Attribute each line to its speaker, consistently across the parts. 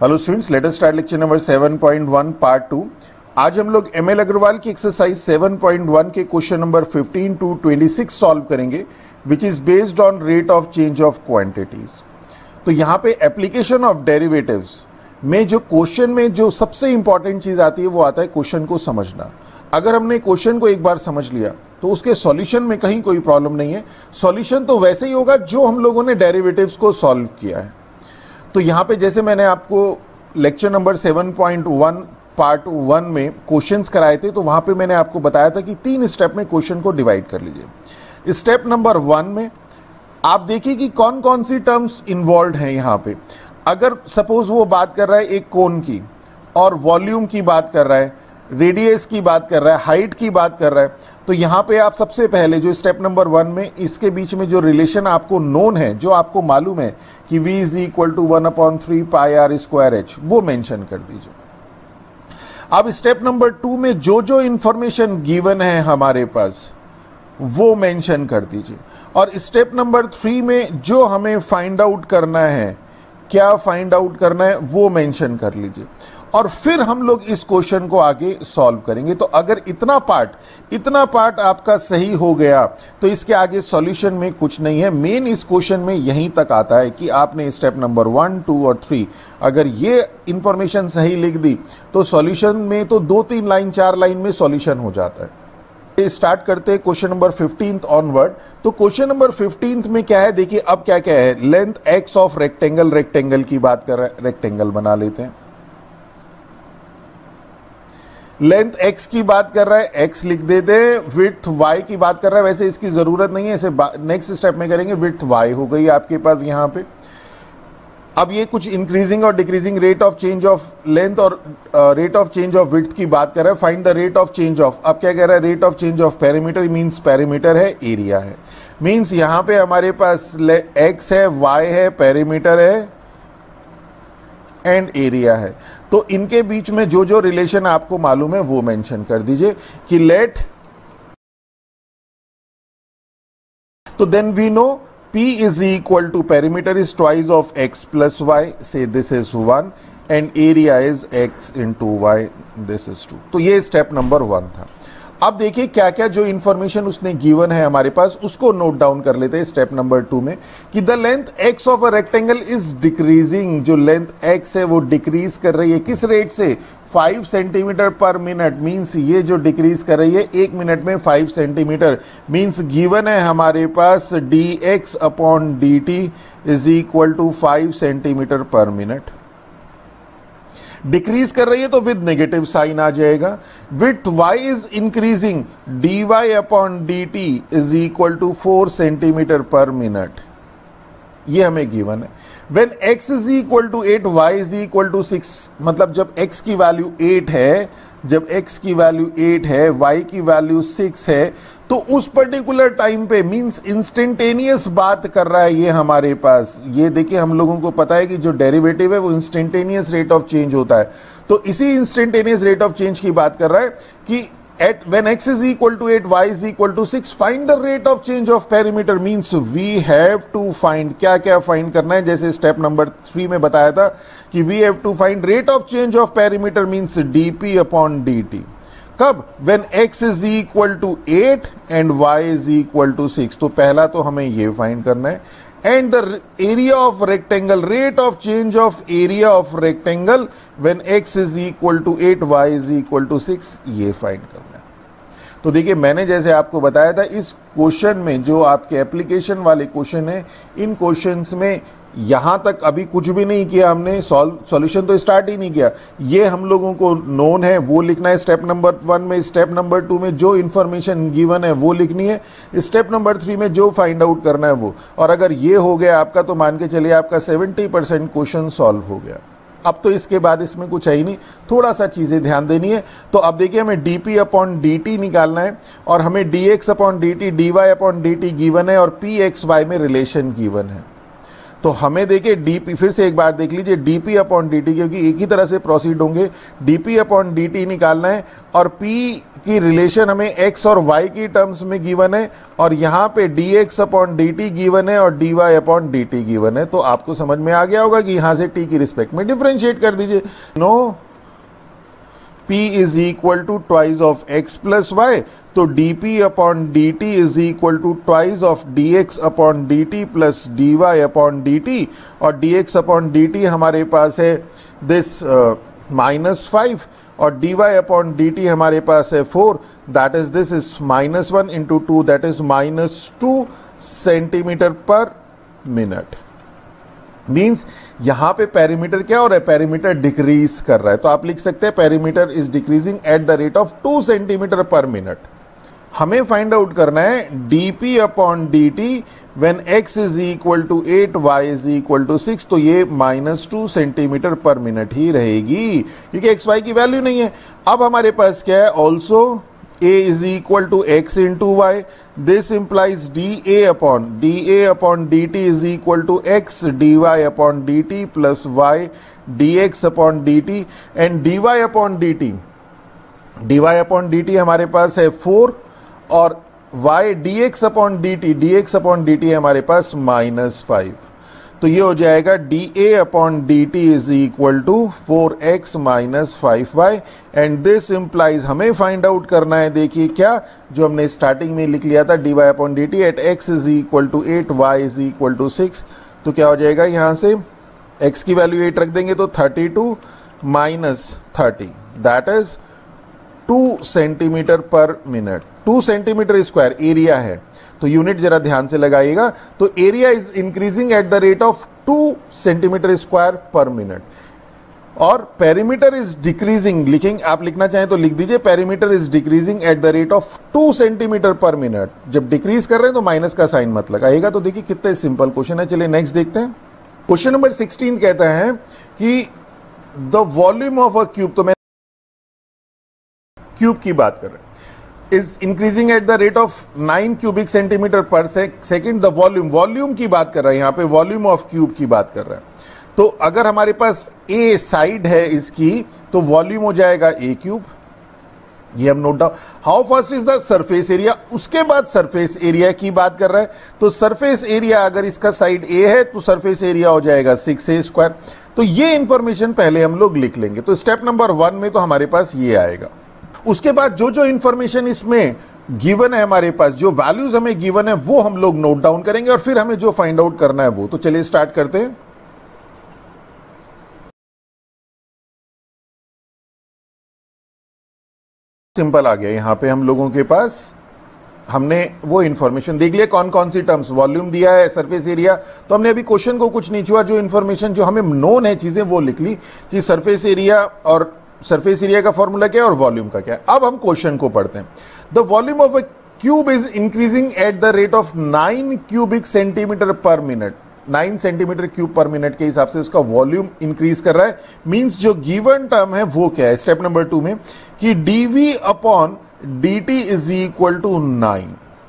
Speaker 1: Hello students, let us start lecture number 7.1 part 2। आज हम लोग एमएल अग्रवाल की एक्सरसाइज 7.1 के क्वेश्चन नंबर 15 टू 26 सॉल्व करेंगे, which is based on rate of change of quantities. तो यहाँ पे एप्लीकेशन ऑफ डेरिवेटिव्स में जो क्वेश्चन में जो सबसे इंपॉर्टेंट चीज आती है वो आता है क्वेश्चन को समझना। अगर हमने क्वेश्चन को एक बार समझ लिया तो उसके सॉल्यूशन में कहीं कोई प्रॉब्लम नहीं है। सॉल्यूशन तो वैसे ही होगा जो हम लोगों ने डेरिवेटिव्स को सॉल्व किया है। तो यहाँ पे जैसे मैंने आपको लेक्चर नंबर 7.1 पार्ट 1 में क्वेश्चंस कराए थे, तो वहाँ पे मैंने आपको बताया था कि 3 स्टेप में क्वेश्चन को डिवाइड कर लीजिए। स्टेप नंबर 1 में आप देखिए कि कौन कौन सी टर्म्स इन्वॉल्व हैं यहाँ पे। अगर सपोज वो बात कर रहा है एक कोन की और वॉल्यूम की बात कर रहा है, रेडियस की बात कर रहा है, हाइट की बात कर रहा है, तो यहाँ पे आप सबसे पहले जो स्टेप नंबर 1 में इसके बीच में जो रिलेशन आपको नोन है, जो आपको मालूम है कि v is equal to 1/3 pi r square h, वो मेंशन कर दीजिए। अब स्टेप नंबर 2 में जो जो इंफॉर्मेशन गिवन है हमारे पास वो मेंशन कर दीजिए। और स्टेप नंबर 3 में जो हमें फाइंड आउट करना है, क्या फाइंड आउट करना है वो मेंशन कर लीजिए। और फिर हम लोग इस क्वेश्चन को आगे सॉल्व करेंगे। तो अगर इतना पार्ट आपका सही हो गया तो इसके आगे सॉल्यूशन में कुछ नहीं है। मेन इस क्वेश्चन में यहीं तक आता है कि आपने स्टेप नंबर 1, 2 और 3 अगर ये इंफॉर्मेशन सही लिख दी तो सॉल्यूशन में तो 2-3 लाइन 4 लाइन में सॉल्यूशन हो जाता है। स्टार्ट करते हैं क्वेश्चन नंबर 15 ऑनवर्ड। तो क्वेश्चन नंबर 15 में क्या है, देखिए अब क्या क्या है। लेंथ एक्स ऑफ रेक्टेंगल की बात कर रहा है, रेक्टेंगल बना लेते हैं। लेंथ x की बात कर रहा है, x लिख देते हैं। विड्थ y की बात कर रहा है, वैसे इसकी जरूरत नहीं है, इसे नेक्स्ट स्टेप में करेंगे। विड्थ y हो गई आपके पास यहाँ पे। अब ये कुछ इंक्रीजिंग और decreasing rate of change of length और rate of change of width की बात कर रहा है। Find the rate of change of, अब क्या कह रहा है, rate of change of perimeter. Means perimeter है, एरिया है। मींस यहाँ पे हमारे पास x है, y है, पेरीमीटर है एंड एरिया है। तो इनके बीच में जो जो रिलेशन आपको मालूम है वो मेंशन कर दीजिए कि लेट, तो then we know P is equal to perimeter is twice of x plus y, say this is 1 and area is x into y, this is 2। तो ये स्टेप नंबर 1 था। अब देखिए क्या क्या जो इंफॉर्मेशन उसने गिवन है हमारे पास उसको नोट डाउन कर लेते हैं स्टेप नंबर 2 में कि the length x of a rectangle is decreasing. जो लेंथ x है वो डिक्रीज कर रही है, किस रेट से, 5 सेंटीमीटर पर मिनट। मींस ये जो डिक्रीज कर रही है 1 मिनट में 5 सेंटीमीटर। मींस गिवन है हमारे पास dx upon dt is equal to 5 centimetre per minute. Decrease कर रही है तो विद नेगेटिव साइन आ जाएगा। Width y is increasing, dy upon dt is equal to 4 centimetre per minute. ये हमें गिवन है। When x is equal to 8, y is equal to 6, मतलब जब x की वैल्यू 8 है, जब x की वैल्यू 8 है, y की वैल्यू 6 है, तो उस पर्टिकुलर टाइम पे मींस इंस्टेंटेनियस बात कर रहा है ये हमारे पास। ये देखिए हम लोगों को पता है कि जो डेरिवेटिव है वो इंस्टेंटेनियस रेट ऑफ चेंज होता है। तो इसी इंस्टेंटेनियस रेट ऑफ चेंज की बात कर रहा है कि at when x is equal to 8, y is equal to 6, find the rate of change of perimeter। means we have to find, क्या क्या फाइंड करना है, जैसे स्टेप नंबर 3 में बताया था कि we have to find rate of change of perimeter means dp upon dt। कब, when x is equal to 8 and y is equal to 6। तो पहला तो हमें ये फाइंड करना है। and the area of rectangle, rate of change of area of rectangle when x is equal to 8, y is equal to 6, ये find करना है। तो देखिए मैंने जैसे आपको बताया था इस क्वेश्चन में जो आपके एप्लीकेशन वाले क्वेश्चन है, इन क्वेश्चंस में यहाँ तक अभी कुछ भी नहीं किया हमने, सॉल्यूशन तो स्टार्ट ही नहीं किया। ये हम लोगों को नोन है वो लिखना है स्टेप नंबर 1 में। स्टेप नंबर 2 में जो इन्फॉर्मेशन गिवन है वो लिखनी है। स्टेप नंबर 3 में जो फाइंड आउट करना है वो। और अगर ये हो गया आपका तो मान के चलिए आपका 70% क्वेश्चन सॉल्व हो गया। अब तो इसके बाद इसमें कुछ है ही नहीं, थोड़ा सा चीज़ें ध्यान देनी है। तो अब देखिए हमें dp अपॉन dt निकालना है और हमें dx upon dt, dy upon dt given है और pxy में रिलेशन गिवन है। तो हमें देखिए डीपी, फिर से एक बार देख लीजिए, डीपी अपॉन dt, क्योंकि एक ही तरह से प्रोसीड होंगे, डीपी अपॉन dt निकालना है और p की रिलेशन हमें x और y की टर्म्स में गिवन है और यहाँ पे dx अपॉन dt गिवन है और dy अपॉन dt गिवन है। तो आपको समझ में आ गया होगा कि यहाँ से t की रिस्पेक्ट में डिफरेंशिएट कर दीजिए। Know p is equal to twice of x plus Y, तो dp upon dt is equal to twice of dx upon dt plus dy upon dt, और dx अपॉन dt हमारे पास है this -5 और dy upon dt हमारे पास है 4, that is this is -1 into 2, that is -2 centimetre per minute. Means यहां पे पेरीमीटर क्या हो रहा है, पेरीमीटर डिक्रीज कर रहा है। तो आप लिख सकते हैं perimeter is decreasing at the rate of 2 centimetre per minute. हमें फाइंड आउट करना है dp upon dt when x is equal to 8 y is equal to 6, तो ये -2 सेंटीमीटर पर मिनट ही रहेगी क्योंकि x y की वैल्यू नहीं है। अब हमारे पास क्या है, also a is equal to x into y, this implies dA upon dt is equal to x dy upon dt plus y dx upon dt, and dy upon dt हमारे पास है 4 और y dx upon dt हमारे पास -5, तो ये हो जाएगा dA upon dt is equal to 4x minus 5y, and this implies हमें फाइंड आउट करना है, देखिए क्या, जो हमने स्टार्टिंग में लिख लिया था dy upon dt at x is equal to 8 y is equal to 6, तो क्या हो जाएगा, यहाँ से x की वैल्यू 8 रख देंगे तो 32 minus 30, that is 2 centimetre per minute. 2 centimetre square area है, तो यूनिट जरा ध्यान से लगाइएगा। तो area is increasing at the rate of 2 centimetre square per minute, और पेरीमीटर इज डिक्रीजिंग, लिखेंगे आप लिखना चाहें तो लिख दीजिए perimeter is decreasing at the rate of 2 centimetre per minute. जब डिक्रीज कर रहे हैं तो माइनस का साइन मत लगाइएगा। तो देखिए कितना सिंपल क्वेश्चन है। चलिए नेक्स्ट देखते हैं। क्वेश्चन नंबर 16 कहता है कि the volume of a cube, तो मैं क्यूब की बात कर रहे हैं, is increasing at the rate of 9 cubic centimetre पर सेकेंड। द वॉल्यूम की बात कर रहा है, यहाँ पे वॉल्यूम ऑफ क्यूब की बात कर रहा है। तो अगर हमारे पास ए साइड है इसकी, तो वॉल्यूम हो जाएगा ए क्यूब, ये हम note down. How fast is the surface area, उसके बाद सरफेस एरिया की बात कर रहा है। तो सरफेस एरिया अगर इसका साइड ए है तो सरफेस एरिया हो जाएगा 6a स्क्वायर। तो ये इंफॉर्मेशन पहले हम लोग लिख लेंगे। तो स्टेप नंबर 1 में तो हमारे पास ये आएगा। उसके बाद जो जो इंफॉर्मेशन इसमें गिवन है, हमारे पास जो वैल्यूज हमें गिवन है वो हम लोग नोट डाउन करेंगे और फिर हमें जो फाइंड आउट करना है वो। तो चलिए स्टार्ट करते हैं। सिंपल आ गया, यहां पे हम लोगों के पास हमने वो इंफॉर्मेशन देख लिया, कौन कौन सी टर्म्स, वॉल्यूम दिया है, सरफेस एरिया। तो हमने अभी क्वेश्चन को कुछ नहीं छुआ, जो इंफॉर्मेशन जो हमें नोन है चीजें वो लिख ली कि सरफेस एरिया और सरफेस एरिया का फॉर्मूला क्या है और वॉल्यूम का क्या है। अब हम क्वेश्चन को पढ़ते हैं। The volume of a cube is increasing at the rate of 9 cubic centimetre per minute. 9 centimetre cube per minute के हिसाब से उसका वॉल्यूम इंक्रीज कर रहा है। मींस जो गिवन टर्म है वो क्या है, स्टेप नंबर 2 में, कि dv upon dt is equal to 9।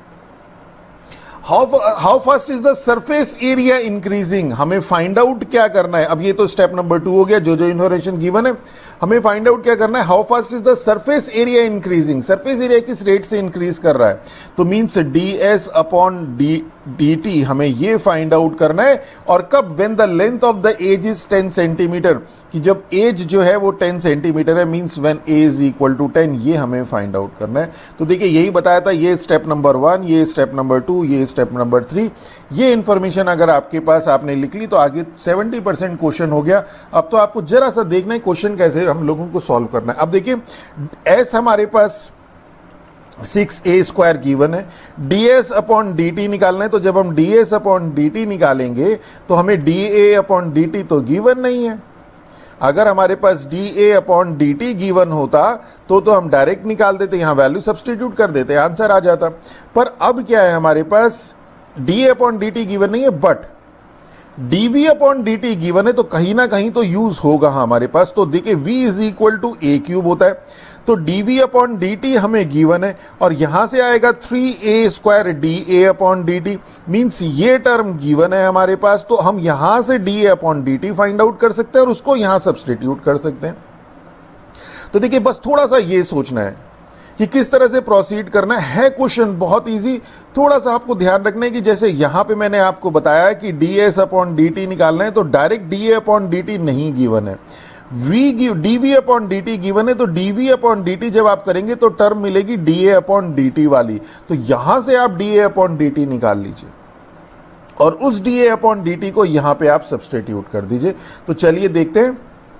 Speaker 1: How fast is the surface area increasing, हमें फाइंड आउट क्या करना है। अब ये तो स्टेप नंबर 2 हो गया, जो जो इन्फॉर्मेशन गिवन है हमें फाइंड आउट क्या करना है। How fast is the surface area increasing, surface area किस रेट से इंक्रीज कर रहा है। तो मीन्स ds अपॉन dt हमें ये फाइंड आउट करना है। और कब, when the length of the edge is 10 centimetre, कि जब एज जो है वो 10 सेंटीमीटर है, means when a is equal to 10, ये हमें फाइंड आउट करना है। तो देखिए यही बताया था, ये स्टेप नंबर 1, ये स्टेप नंबर 2, ये स्टेप नंबर 3। ये इंफॉर्मेशन अगर आपके पास आपने लिख ली तो आगे 70% क्वेश्चन हो गया। अब तो आपको जरा सा देखना है क्वेश्चन कैसे हम लोगों को सॉल्व करना है। अब देखिए एस हमारे पास 6a स्क्वायर गिवन है, ds अपॉन dt निकालना है। तो जब हम ds अपॉन dt निकालेंगे तो हमें da अपॉन dt तो गिवन नहीं है। अगर हमारे पास da अपॉन dt गिवन होता तो हम डायरेक्ट निकाल देते, यहाँ वैल्यू सब्सटीट्यूट कर देते, आंसर आ जाता। पर अब क्या है, हमारे पास da अपॉन dt गिवन नहीं है, but dv upon dt given है तो कहीं ना कहीं तो यूज होगा हमारे पास। तो देखिए v is equal to a cube होता है, तो dv अपॉन dt हमें गिवन है और यहां से आएगा 3a square da upon dt, means ये टर्म गिवन है हमारे पास, तो हम यहां से da upon dt find out कर सकते हैं और उसको यहां सब्सटीट्यूट कर सकते हैं। तो देखिए बस थोड़ा सा ये सोचना है कि किस तरह से प्रोसीड करना है। क्वेश्चन बहुत इजी, थोड़ा सा आपको ध्यान रखना है कि जैसे यहां पे मैंने आपको बताया कि ds अपॉन dt निकालना है, तो डायरेक्ट da अपॉन dt नहीं गिवन है, dv अपॉन dt गिवन है, तो dv अपॉन dt जब आप करेंगे तो टर्म मिलेगी da अपॉन dt वाली, तो यहां से आप da अपॉन dt निकाल लीजिए और उस da अपॉन dt को यहां पे आप सब्सटीट्यूट कर दीजिए। तो चलिए देखते हैं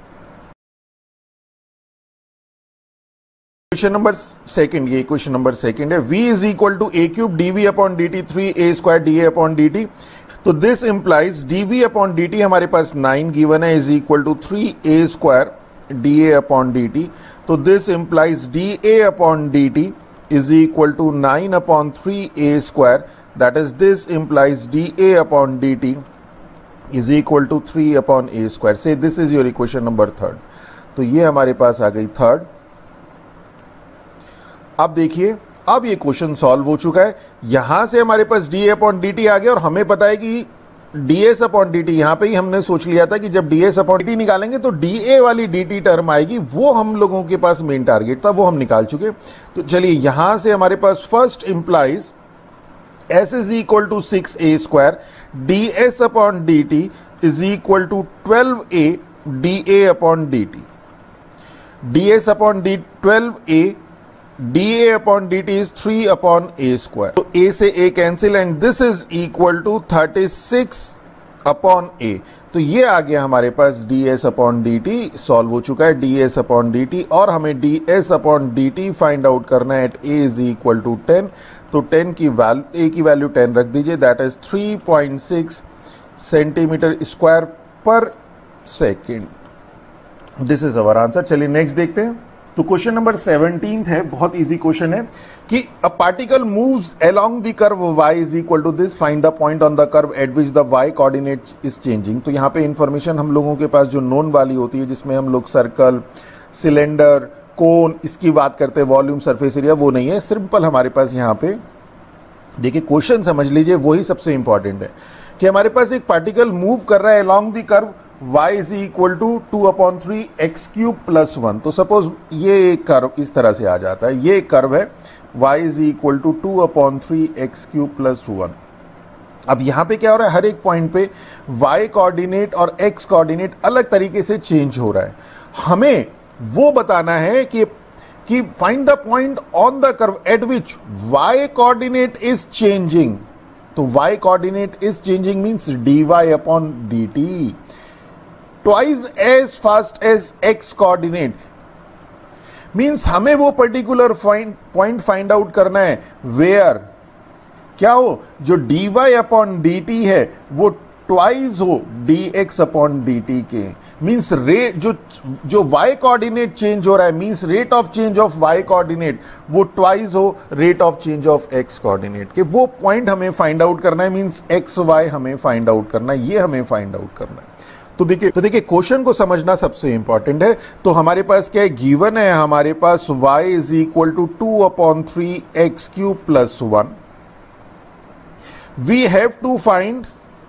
Speaker 1: क्वेश्चन नंबर सेकंड। ये क्वेश्चन नंबर सेकंड है, v is equal to a cube dv upon dt 3a square da upon dt, तो this implies dv upon dt हमारे पास 9 गिवन है is equal to 3a square da upon dt, तो this implies da upon dt is equal to 9 upon 3a square, that is this implies da upon dt is equal to 3 upon a square. Say this is your equation number third. तो ये हमारे पास आ गई third. अब देखिए अब ये question solve हो चुका है, यहां से हमारे पास da अपॉन dt आ गया और हमें पता है कि ds अपॉन dt, यहां पे ही हमने सोच लिया था कि जब ds अपॉन dt निकालेंगे तो da वाली dt टर्म आएगी, वो हम लोगों के पास मेन टारगेट था, वो हम निकाल चुके। तो चलिए यहां से हमारे पास first implies s is equal to 6a square ds upon dt is equal to 12a da upon dt, ds upon dt 12a da upon dt is 3 upon a square, तो a से a cancel and this is equal to 36 upon a। तो ये आ गया हमारे पास ds upon dt, solve हो चुका है ds अपॉन dt, और हमें ds upon dt find out करना है at a is equal to 10, तो 10 की वैल्यू a की वैल्यू 10 रख दीजिए, that is 3.6 centimetre square per second. This is our answer. चलिए नेक्स्ट देखते हैं। तो क्वेश्चन नंबर 17 है, बहुत इजी क्वेश्चन है कि a particle moves along the curve y is equal to this, find the point on the curve at which the y coordinate is changing. तो यहाँ पे इंफॉर्मेशन हम लोगों के पास जो नोन वाली होती है, जिसमें हम लोग सर्कल, सिलेंडर, कोन इसकी बात करते हैं, वॉल्यूम, सरफेस एरिया, वो नहीं है। सिंपल हमारे पास यहाँ पे देखिए क्वेश्चन समझ लीजिए, वही सबसे इंपॉर्टेंट है कि हमारे पास एक पार्टिकल मूव कर रहा है along the curve y is equal to 2 upon 3 x cube plus 1। तो सपोज ये एक कर्व इस तरह से आ जाता है, ये एक कर्व है y is equal to 2 upon 3 x cube plus 1। अब यहाँ पे क्या हो रहा है, हर एक पॉइंट पे y कोऑर्डिनेट और x कोऑर्डिनेट अलग तरीके से चेंज हो रहा है। हमें वो बताना है कि find the point on the curve at which y coordinate is changing. तो y coordinate is changing means dy upon dt twice as fast as x coordinate, means हमें वो पर्टिकुलर पॉइंट फाइंड आउट करना है where क्या हो, जो dy upon dt है वो ट्वाइस हो dx अपॉन dt के, मीन्स रेट जो y कोऑर्डिनेट चेंज हो रहा है, means rate of change of y coordinate वो ट्वाइस हो rate of change of x coordinate के। वो पॉइंट हमें फाइंड आउट करना है, मीन्स x y हमें फाइंड आउट करना है, ये हमें फाइंड आउट करना है। तो देखिए क्वेश्चन को समझना सबसे इंपॉर्टेंट है। तो हमारे पास क्या है, गिवन है हमारे पास y is equal to 2 upon 3 x cube plus 1। We have to find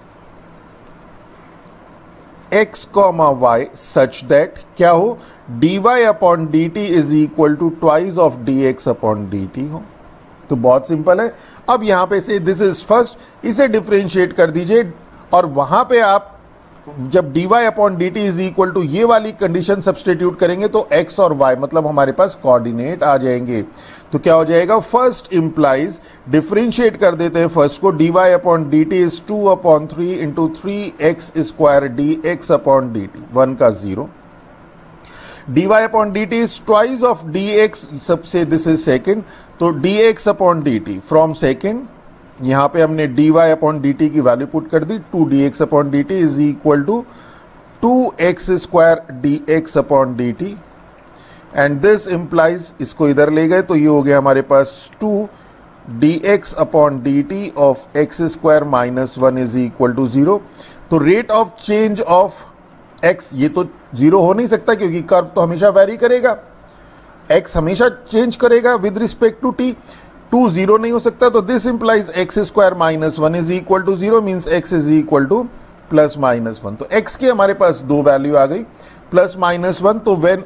Speaker 1: x comma y such that क्या हो, dy upon dt is equal to twice of dx upon dt हो। तो बहुत सिंपल है। अब यहां पे से दिस इज फर्स्ट, इसे डिफरेंशिएट कर दीजिए और वहां पे आप जब dy upon dt is equal to ये वाली कंडीशन सब्सटीट्यूट करेंगे तो x और y मतलब हमारे पास कोऑर्डिनेट आ जाएंगे। तो क्या हो जाएगा, फर्स्ट इंप्लाइज, डिफरेंशिएट कर देते हैं फर्स्ट को, dy upon dt is 2 upon 3 into 3x square dx upon dt, 1 का 0। dy upon dt is twice of dx, सबसे दिस इज सेकेंड, तो dx upon dt from second, यहां पे हमने dy अपॉन dt की वैल्यू पुट कर दी, 2dx upon dt is equal to 2x square dx upon dt, and this implies, इसको इधर ले गए तो ये हो गया हमारे पास 2 dx upon dt of x square minus 1 is equal to 0। तो rate of change of x, ये तो 0 हो नहीं सकता क्योंकि कर्व तो हमेशा वेरी करेगा, x हमेशा चेंज करेगा विद रिस्पेक्ट टू t। 2 0 नहीं हो सकता, तो this implies x square minus 1 is equal to 0, means x is equal to plus minus 1। तो x के हमारे पास दो वैल्यू आ गई, प्लस माइनस 1।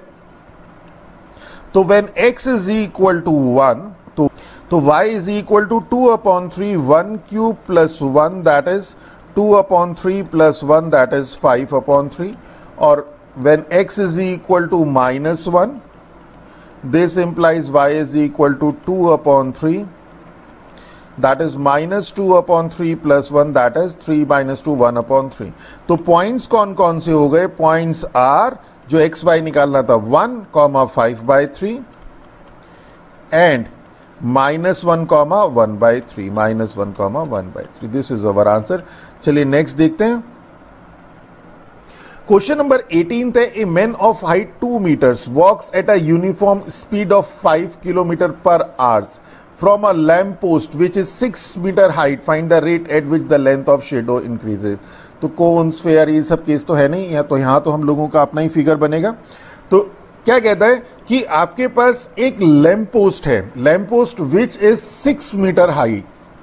Speaker 1: तो when x is equal to 1, तो y is equal to 2/3 1 cube plus 1 that is 2/3 plus 1 that is 5/3। और when x is equal to minus 1, this implies y is equal to 2/3 that is minus 2/3 plus 1 that is 3 minus 2 1/3। तो points कौन कौन से हो गए? Points are जो x y निकालना था 1, 5/3 and -1, 1/3, -1, 1/3। This is our answer. चलिए नेक्स्ट देखते हैं। क्वेश्चन नंबर 18 है, a man of height 2 meters walks at a uniform speed of 5 kilometre per hours from a lamp post which is 6 meter height, find the rate at which the length of shadow increases. तो कोन्स फेयर ये सब case तो है नहीं, यहाँ तो हम लोगों का अपना ही फिगर बनेगा। तो क्या कहता है कि आपके पास एक लैम्प पोस्ट है, lamp post which is 6 meter height.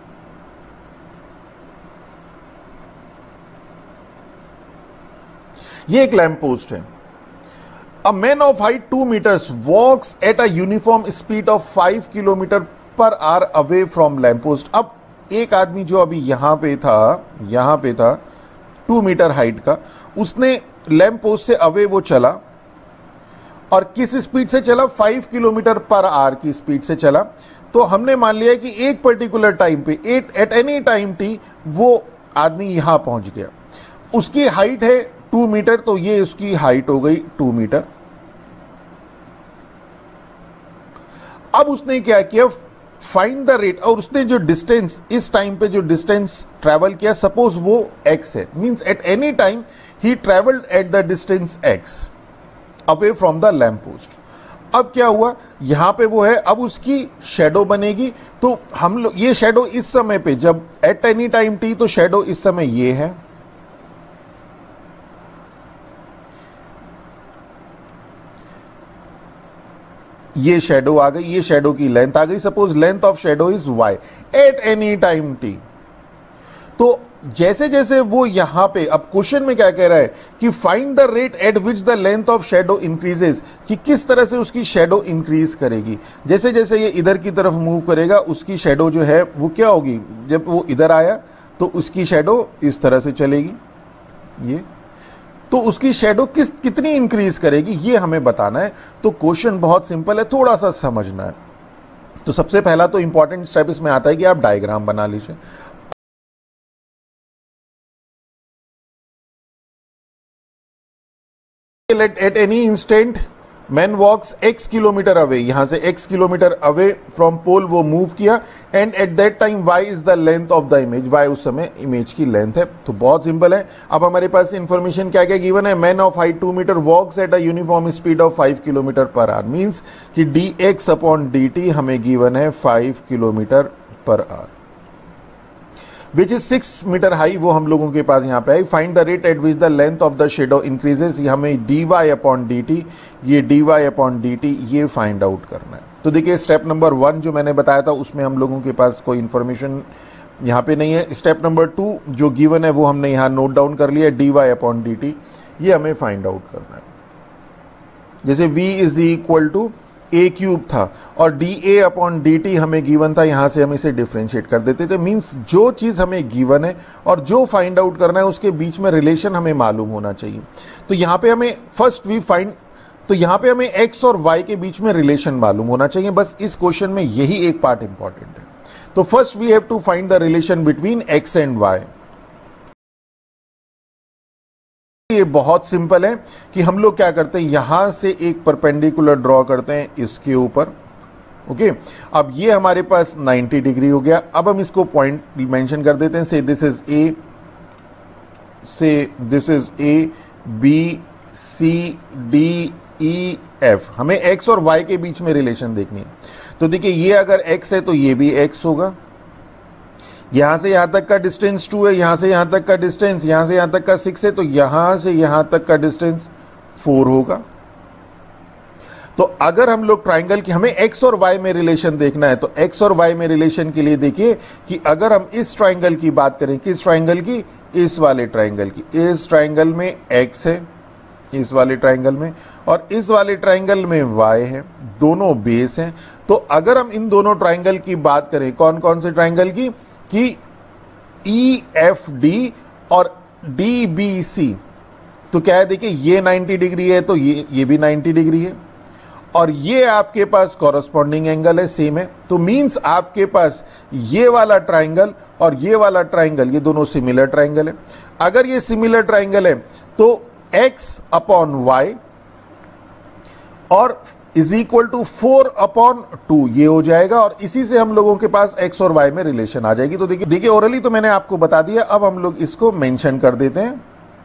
Speaker 1: ये एक लैम्प पोस्ट है। A man of height 2 meters walks at a uniform speed of 5 kilometre per hour away from lamp post. अब एक आदमी जो अभी यहां पे था 2 meter हाइट का, उसने लैम्प पोस्ट से अवे वो चला और किस स्पीड से चला? 5 किलोमीटर पर आवर की स्पीड से चला। तो हमने मान लिया कि एक पर्टिकुलर टाइम पे एट एनी टाइम टी वो आदमी यहां पहुंच गया। उसकी हाइट है 2 meter, तो ये उसकी हाइट हो गई 2 meter। अब उसने क्या किया? फाइंड द रेट, और उसने जो डिस्टेंस इस टाइम पे जो डिस्टेंस ट्रेवल किया, सपोज वो x है, means at any time he travelled at the distance x away from the lamp post. अब क्या हुआ? यहां पे वो है, अब उसकी शेडो बनेगी। तो हम लोग ये शेडो इस समय पे, जब एट एनी टाइम t, तो शेडो इस समय ये है, ये शेडो आ गई, ये शेडो की लेंथ आ गई। Suppose length of shadow is y at any time t। तो जैसे जैसे वो यहां पे, अब क्वेश्चन में क्या कह रहा है कि find the rate at which the length of shadow increases, कि किस तरह से उसकी शेडो इंक्रीज करेगी। जैसे जैसे ये इधर की तरफ मूव करेगा, उसकी शेडो जो है वो क्या होगी? जब वो इधर आया तो उसकी शेडो इस तरह से चलेगी, ये तो उसकी शेडो कितनी इंक्रीज करेगी, ये हमें बताना है। तो क्वेश्चन बहुत सिंपल है, थोड़ा सा समझना है। तो सबसे पहला तो इंपॉर्टेंट स्टेप इसमें आता है कि आप डायग्राम बना लीजिए। At any instant man walks x kilometre away, यहां से x kilometre away from pole वो मूव किया, and at that time y is the length of the image, y उस समय इमेज की लेंथ है। तो बहुत सिंपल है। अब हमारे पास इंफॉर्मेशन क्या क्या गिवन है? Man of height 2 meter walks at a uniform speed of 5 kilometre per hour, means कि dx/dt हमें गिवन है 5 kilometre per hour, which is 6 meter high, वो हम लोगों के पास यहाँ पे है। Find the rate at which the length of the shadow increases, ये हमें dy/dt, ये dy/dt ये फाइंड आउट करना है। तो देखिए स्टेप नंबर 1 जो मैंने बताया था उसमें हम लोगों के पास कोई इंफॉर्मेशन यहाँ पे नहीं है। स्टेप नंबर 2 जो गिवन है वो हमने यहाँ नोट डाउन कर लिया, dy/dt ये हमें फाइंड आउट करना है। जैसे v is equal to a³ था और dA/dt हमें गिवन था, यहां से हम इसे डिफरेंशिएट कर देते थे। मींस जो चीज हमें गिवन है और जो फाइंड आउट करना है उसके बीच में रिलेशन हमें मालूम होना चाहिए। तो यहां पे हमें यहाँ पे हमें x और y के बीच में रिलेशन मालूम होना चाहिए। बस इस क्वेश्चन में यही एक पार्ट इंपॉर्टेंट है। तो first we have to find the relation between x and y। ये बहुत सिंपल है कि हम लोग क्या करते हैं, यहां से एक परपेंडिकुलर ड्रॉ करते हैं इसके ऊपर। ओके, अब ये हमारे पास 90 डिग्री हो गया। अब हम इसको पॉइंट मेंशन कर देते हैं, से this is A B C D E F. हमें एक्स और वाई के बीच में रिलेशन देखनी है। तो देखिए ये अगर एक्स है तो ये भी एक्स होगा, यहां से यहां तक का डिस्टेंस 2 है, यहां से यहां तक का डिस्टेंस, यहां से यहां तक का 6 है, तो यहां से यहां तक का डिस्टेंस 4 होगा। तो अगर हम लोग ट्राइंगल की, हमें एक्स और वाई में रिलेशन देखना है, तो एक्स और वाई में रिलेशन के लिए देखिए कि अगर हम इस ट्राइंगल की बात करें, किस ट्राइंगल की, इस वाले ट्राइंगल की, इस ट्राइंगल में एक्स है इस वाले ट्राइंगल में, और इस वाले ट्राइंगल में वाई है, दोनों बेस हैं। तो अगर हम इन दोनों ट्राइंगल की बात करें, कौन कौन से ट्राइंगल की, कि ई एफ डी और डी बी सी, तो क्या है, देखिए ये 90 डिग्री है, तो ये भी 90 डिग्री है, और ये आपके पास कॉरस्पॉन्डिंग एंगल है, सेम है। तो मींस आपके पास ये वाला ट्राइंगल और ये वाला ट्राइंगल, ये दोनों सिमिलर ट्राइंगल है। अगर ये सिमिलर ट्राइंगल है तो x अपॉन वाई और इज इक्वल टू 4/2 ये हो जाएगा, और इसी से हम लोगों के पास x और y में रिलेशन आ जाएगी। तो देखिए ओरली तो मैंने आपको बता दिया, अब हम लोग इसको मेंशन कर देते हैं।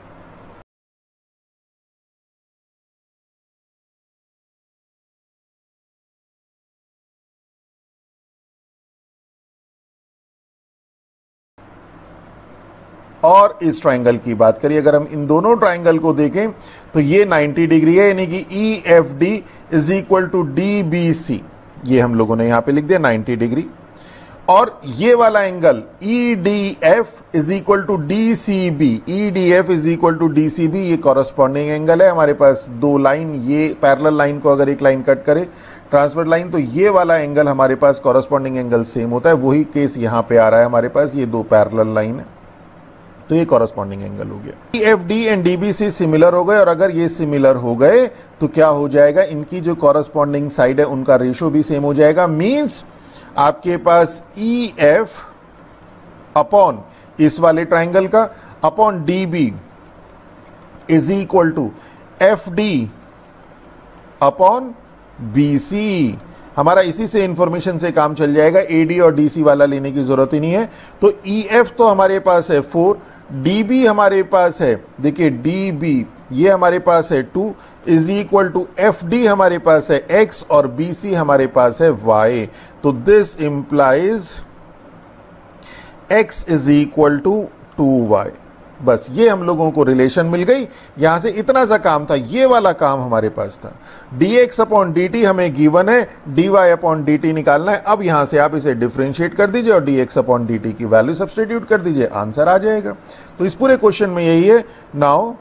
Speaker 1: और इस ट्राइंगल की बात करिए, अगर हम इन दोनों ट्राइंगल को देखें तो ये 90 डिग्री है, यानी कि E F D is equal to D B C, ये हम लोगों ने यहां पे लिख दिया 90 डिग्री। और ये वाला angle E D F is equal to D C B, E D F is equal to D C B, ये कॉरस्पॉन्डिंग एंगल है। हमारे पास दो लाइन, ये पैरेलल लाइन को अगर एक लाइन कट करे ट्रांसफर लाइन, तो ये वाला एंगल हमारे पास कॉरस्पॉन्डिंग एंगल सेम होता है। वही केस यहां पे आ रहा है हमारे पास, ये दो पैरेलल लाइन है, तो ये कॉरस्पॉन्डिंग एंगल हो गया। F D and DBC similar हो गए, और अगर ये सिमिलर हो गए तो क्या हो जाएगा, इनकी जो कॉरस्पॉन्डिंग साइड है उनका रेशो भी सेम हो जाएगा। मींस आपके पास ई एफ अपॉन इस वाले ट्राइंगल का upon D B is equal to F D upon B C. हमारा इसी से इंफॉर्मेशन से काम चल जाएगा, एडी और डीसी वाला लेने की जरूरत ही नहीं है। तो ई एफ तो हमारे पास है 4, डीबी हमारे पास है, देखिए डीबी ये हमारे पास है 2, is equal to F D हमारे पास है x और बी सी हमारे पास है y। तो this implies x is equal to 2y। बस ये हम लोगों को रिलेशन मिल गई। यहां से इतना सा काम था, ये वाला काम हमारे पास था। dx अपॉन dt हमें गिवन है, dy अपॉन dt निकालना है। अब यहां से आप इसे डिफरेंशिएट कर दीजिए और dx अपॉन dt की वैल्यू सब्स्टिट्यूट कर दीजिए, आंसर आ जाएगा। तो इस पूरे क्वेश्चन में यही है। Now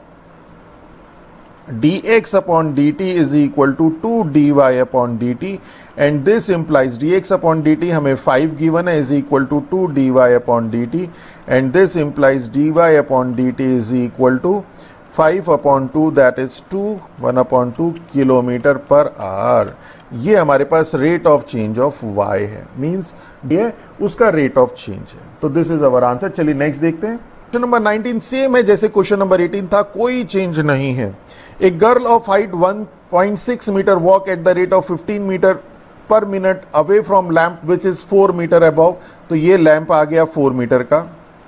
Speaker 1: dx upon dt is equal to 2 dy upon dt, and this implies dx upon dt हमें 5 given है is equal to 2 dy upon dt, and this implies dy upon dt is equal to 5 upon 2, that is 1 upon 2 kilometre per hour. ये हमारे पास rate of change of y है, means ये उसका rate of change है। तो this is our answer. चलिए next देखते हैं। क्वेश्चन नंबर 19 सेम है जैसे क्वेश्चन नंबर 18 था, कोई चेंज नहीं है। A girl of height 1.6 metre walk at the rate of 15 metre पर minute away from lamp which is 4 metre above. तो ये लैंप आ गया 4 मीटर का।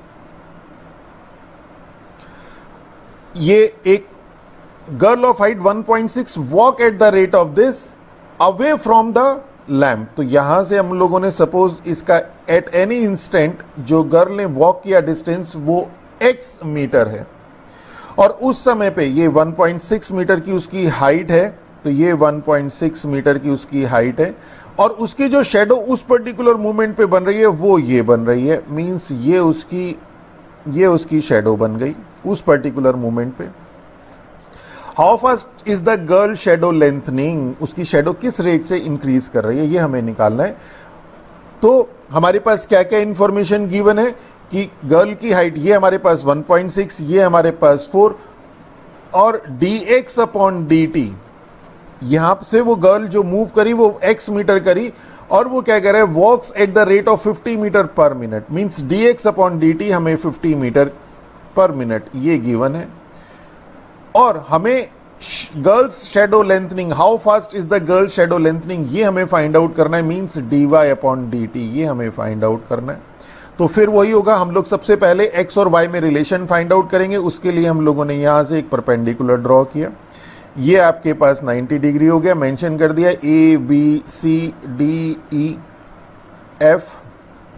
Speaker 1: ये एक girl of height 1.6 walk at the rate of this away from the lamp. तो यहां से हम लोगों ने सपोज इसका एट एनी इंस्टेंट जो गर्ल ने वॉक किया डिस्टेंस वो x मीटर है, और उस समय पे ये 1.6 मीटर की उसकी हाइट है, तो ये 1.6 मीटर की उसकी हाइट है, और उसकी जो शेडो उस पर्टिकुलर मूवमेंट पे बन रही है वो ये बन रही है। मींस ये उसकी शेडो बन गई उस पर्टिकुलर मूवमेंट पे। How fast is the girl shadow lengthening, उसकी शेडो किस रेट से इंक्रीज कर रही है, ये हमें निकालना है। तो हमारे पास क्या क्या इंफॉर्मेशन गिवन है कि गर्ल की हाइट ये हमारे पास 1.6, ये हमारे पास 4, और dx अपॉन dt, यहां से वो गर्ल जो मूव करी वो x मीटर करी, और वो क्या कह रहा है, walks at the rate of 50 metre पर minute. Means dx upon dt हमें 50 मीटर पर मिनट ये गिवन है, और हमें girl's shadow lengthening, how fast is the girl shadow lengthening, ये हमें फाइंड आउट करना है। मींस dy अपॉन dt ये हमें फाइंड आउट करना है। तो फिर वही होगा, हम लोग सबसे पहले x और y में रिलेशन फाइंड आउट करेंगे। उसके लिए हम लोगों ने यहां से एक परपेंडिकुलर ड्रॉ किया, ये आपके पास 90 डिग्री हो गया, मेंशन कर दिया a b c d e f,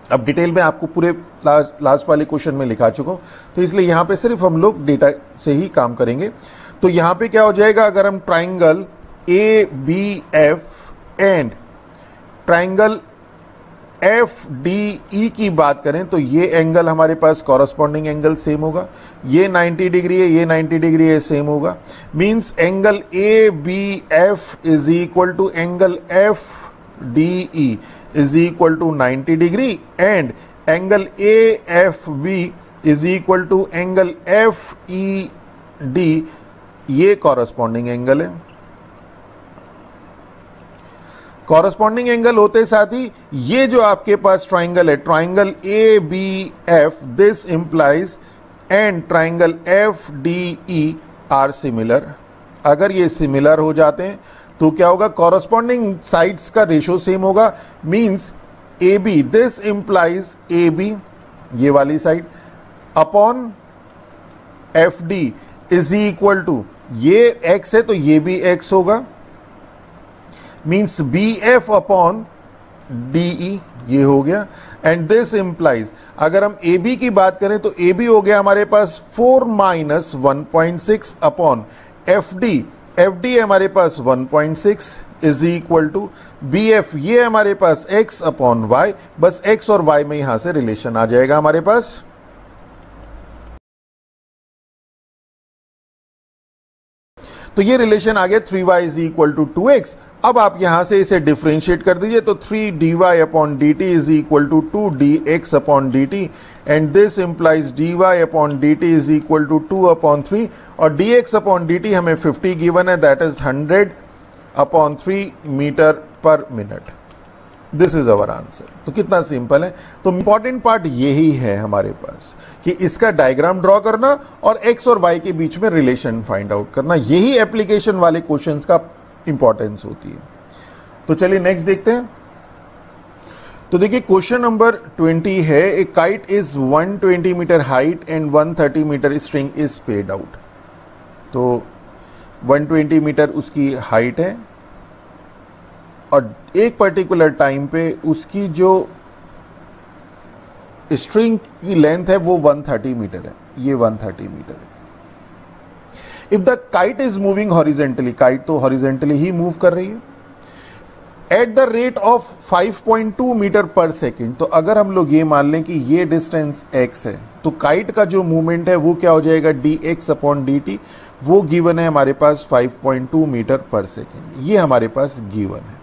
Speaker 1: अब डिटेल में आपको पूरे लास्ट वाले क्वेश्चन में लिखा चुका हूँ, तो इसलिए यहाँ पे सिर्फ हम लोग डेटा से ही काम करेंगे। तो यहाँ पे क्या हो जाएगा, अगर हम triangle A B F and triangle F D E की बात करें तो ये एंगल हमारे पास कॉरस्पॉन्डिंग एंगल सेम होगा, ये 90 डिग्री है, ये 90 डिग्री है, सेम होगा। Means angle A B F is equal to angle F D E is equal to 90 degree and angle AFB is equal to angle FED, ये corresponding angle है। Corresponding angle होते साथ ही ये जो आपके पास ट्राइंगल है, triangle ABF, this implies and triangle FDE are similar. अगर ये सिमिलर हो जाते हैं तो क्या होगा, कॉरस्पॉन्डिंग साइड्स का रेशो सेम होगा। Means A B, this implies A B, ये वाली side, upon F D is equal to, ये एक्स है तो ये भी एक्स होगा। Means B F upon D E, ये हो गया। एंड दिस इंप्लाइज, अगर हम ए बी की बात करें तो ए बी हो गया हमारे पास 4 minus 1.6 upon F D, F D है हमारे पास 1.6 is equal to B F, ये हमारे पास x अपॉन वाई। बस x और y में यहां से रिलेशन आ जाएगा हमारे पास। तो ये रिलेशन आ गया 3y is equal to 2x। अब आप यहां से इसे डिफ्रेंशिएट कर दीजिए तो 3 dy upon d t is equal to 2 dx upon d t and this implies dy upon d t is equal to 2 upon 3 और dx अपॉन डी टी हमें 50 गिवन है, दैट इज 100 अपॉन 3 मीटर पर minute. This is our answer. तो कितना simple है। तो important part यही है हमारे पास कि इसका डायग्राम ड्रॉ करना और x और y के बीच में रिलेशन फाइंड आउट करना, यही एप्लीकेशन वाले क्वेश्चंस का इंपॉर्टेंस होती है। तो चलिए नेक्स्ट देखते हैं। तो देखिए क्वेश्चन नंबर 20 है, a kite is 120 metre height and 130 metre string is paid out. तो 120 मीटर उसकी हाइट है और एक पर्टिकुलर टाइम पे उसकी जो स्ट्रिंग की लेंथ है वो 130 मीटर है, ये 130 मीटर है। If the kite is moving horizontally, kite तो हॉरिजेंटली ही मूव कर रही है, at the rate of 5.2 metre per second. तो अगर हम लोग ये मान लें कि ये डिस्टेंस x है तो काइट का जो मूवमेंट है वो क्या हो जाएगा, dx अपॉन dt, वो गिवन है हमारे पास 5.2 मीटर पर सेकेंड, ये हमारे पास गिवन है।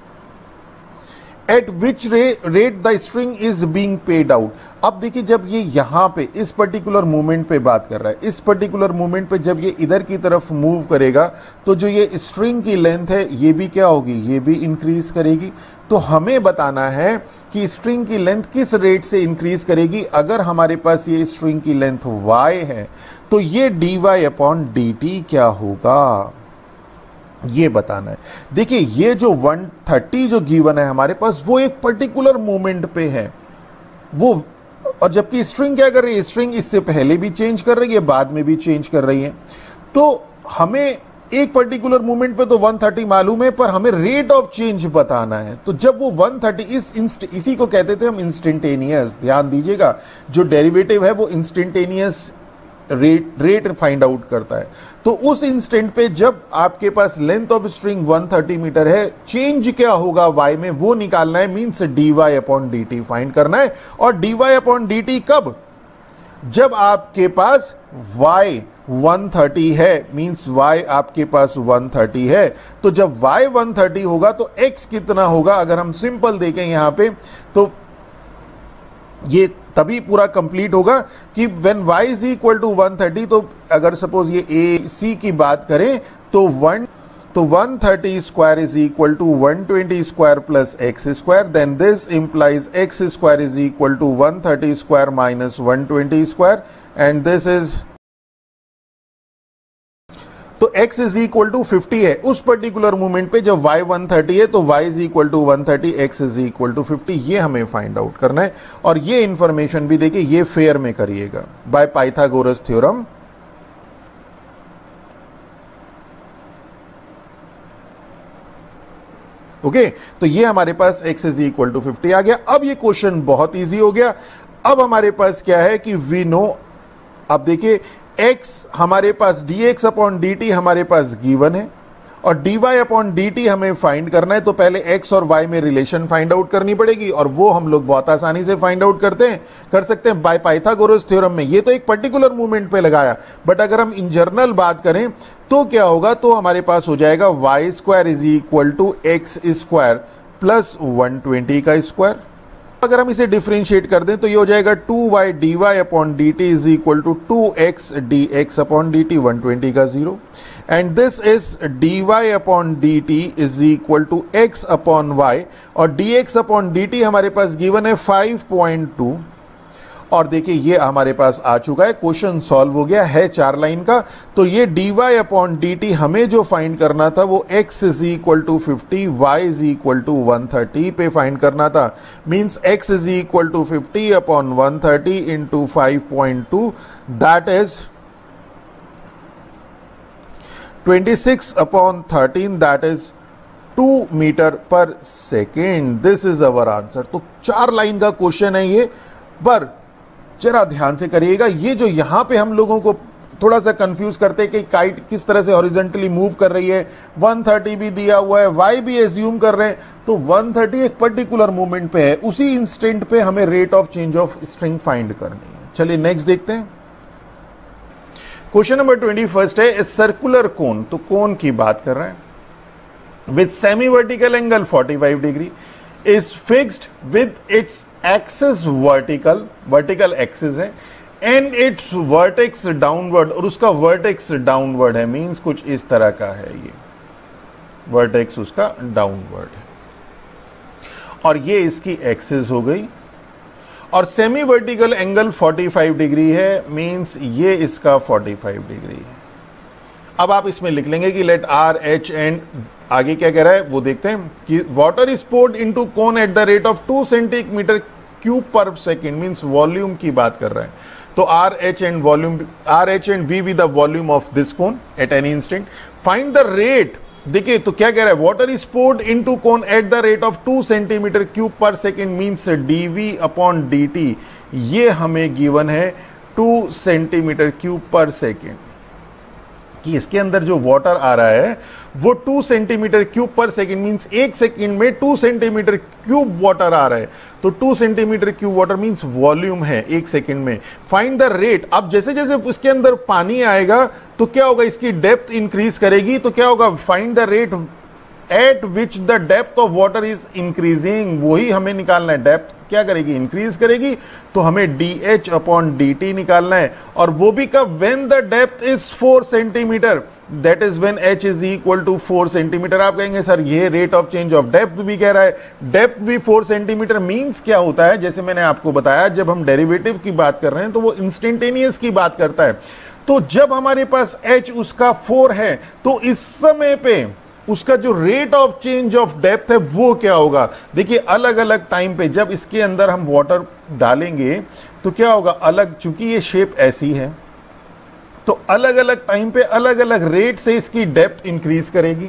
Speaker 1: At which rate the string is being paid out. अब देखिए जब ये यहां पे इस पर्टिकुलर मूवमेंट पे बात कर रहा है, इस पर्टिकुलर मूवमेंट पे जब ये इधर की तरफ मूव करेगा तो जो ये स्ट्रिंग की लेंथ है ये भी क्या होगी, ये भी इंक्रीज करेगी। तो हमें बताना है कि स्ट्रिंग की लेंथ किस रेट से इंक्रीज करेगी। अगर हमारे पास ये स्ट्रिंग की लेंथ y है तो ये dy अपॉन dt क्या होगा, ये बताना है। देखिए ये जो 130 जो गिवन है हमारे पास वो एक पर्टिकुलर मोमेंट पे है वो, और जबकि स्ट्रिंग क्या कर रही है, स्ट्रिंग इससे पहले भी चेंज कर रही है, बाद में भी चेंज कर रही है। तो हमें एक पर्टिकुलर मोमेंट पे तो 130 मालूम है पर हमें रेट ऑफ चेंज बताना है। तो जब वो 130 इसी को कहते थे हम इंस्टेंटेनियस, ध्यान दीजिएगा जो डेरिवेटिव है वो इंस्टेंटेनियस रेट फाइंड आउट करता है। तो उस इंस्टेंट पे जब आपके पास लेंथ ऑफ स्ट्रिंग 130 मीटर है, चेंज क्या होगा y में वो निकालना है, means dy upon dt find करना है। और dy अपॉन dt कब, जब आपके पास y 130 है, मींस y आपके पास 130 है। तो जब y 130 होगा तो x कितना होगा, अगर हम सिंपल देखें यहां पे तो ये तभी पूरा कंप्लीट होगा कि when y is equal to 130। तो अगर सपोज ये a c की बात करें तो 130 square is equal to 120 square plus x square, then this implies x square is equal to 130 square minus 120 square and this is, तो x इज इक्वल टू 50 है उस पर्टिकुलर मोमेंट पे जब y 130 है तो y is equal to 130, x is equal to 50, ये हमें find out करना है। और ये इंफॉर्मेशन भी देखिए ये फेयर में करिएगा बाय पाइथागोरस थ्योरम। ओके तो ये हमारे पास x इज इक्वल टू 50 आ गया। अब ये क्वेश्चन बहुत इजी हो गया। अब हमारे पास क्या है कि वी नो, अब देखिए x हमारे पास dx अपॉन dt हमारे पास गिवन है और dy अपॉन dt हमें फाइंड करना है। तो पहले x और y में रिलेशन फाइंड आउट करनी पड़ेगी और वो हम लोग बहुत आसानी से फाइंड आउट कर सकते हैं बाय पाइथागोरस थ्योरम में। ये तो एक पर्टिकुलर मूवमेंट पे लगाया, बट अगर हम इन जनरल बात करें तो क्या होगा, तो हमारे पास हो जाएगा y square is equal to x square plus 120 का स्क्वायर। अगर हम इसे डिफरेंशिएट कर दें तो ये हो जाएगा 2y dy upon dt is equal to 2x dx upon dt, 120 का 0, and this is dy upon dt is equal to x upon y और dx अपॉन dt हमारे पास गिवन है 5.2 और देखिए ये हमारे पास आ चुका है, क्वेश्चन सॉल्व हो गया है 4 लाइन का। तो ये dy अपॉन dt हमें जो फाइंड करना था वो x is equal to 50, y is equal to 130 पे फाइंड करना था। Means x is equal to 50 upon 130 into 5.2 that is 26 upon 13 that is 2 metre per second. This is our answer. तो 4 line का क्वेश्चन है ये, पर जरा ध्यान से करिएगा। ये जो यहां पे हम लोगों को थोड़ा सा कंफ्यूज करते हैं कि काइट किस तरह से हॉरिजॉन्टली मूव कर रही है, 130 भी दिया हुआ है, y भी एज्यूम कर रहे हैं, तो 130 एक पर्टिकुलर मूवमेंट पे है, उसी इंस्टेंट पे हमें rate of change of string find करनी है। चलिए नेक्स्ट देखते हैं। क्वेश्चन नंबर 21 है सर्कुलर कोन, तो कोन की बात कर रहे हैं with semi vertical angle 45 degree is fixed with its axis vertical axis है and its vertex downward, और उसका vertex downward है, मीन्स कुछ इस तरह का है, ये vertex उसका downward है और ये इसकी एक्सिस हो गई और सेमी वर्टिकल एंगल 45 डिग्री है, मीन्स ये इसका 45 डिग्री है। अब आप इसमें लिख लेंगे कि लेट आर एच एंड आगे क्या कह रहा है वो देखते हैं कि water is poured into cone at the rate of 2 centimetre cube पर सेकेंड, मींस वॉल्यूम की बात कर रहा है। तो r h and V be the volume of this cone at any instant. Find the rate, देखिए तो क्या कह रहा है, water is poured into cone at the rate of 2 centimetre cube पर second, means dv upon dt ये हमें given है 2 सेंटीमीटर क्यूब पर सेकेंड, कि इसके अंदर जो वाटर आ रहा है वो 2 सेंटीमीटर क्यूब पर सेकेंड, मींस 1 सेकेंड में 2 सेंटीमीटर क्यूब वाटर आ रहा है। तो 2 centimetre cube water means volume है 1 सेकेंड में। फाइंड द रेट, अब जैसे जैसे उसके अंदर पानी आएगा तो क्या होगा, इसकी डेप्थ इंक्रीज करेगी, तो क्या होगा, find the rate at which the depth of water is increasing, वही हमें निकालना है। डेप्थ क्या करेगी, इंक्रीज करेगी, तो हमें dh अपॉन dt निकालना है और वो भी कब, when the depth is 4 centimetre, that is when h is equal to 4 centimetre. आप कहेंगे सर ये rate of change of depth भी कह रहा है, डेप्थ भी 4 सेंटीमीटर, मींस क्या होता है, जैसे मैंने आपको बताया जब हम डेरिवेटिव की बात कर रहे हैं तो वो इंस्टेंटेनियस की बात करता है। तो जब हमारे पास h उसका 4 है तो इस समय पे उसका जो rate of change of depth है वो क्या होगा। देखिए अलग अलग टाइम पे जब इसके अंदर हम वाटर डालेंगे तो क्या होगा, अलग, चूंकि ये शेप ऐसी है तो अलग अलग टाइम पे अलग अलग रेट से इसकी डेप्थ इंक्रीज करेगी।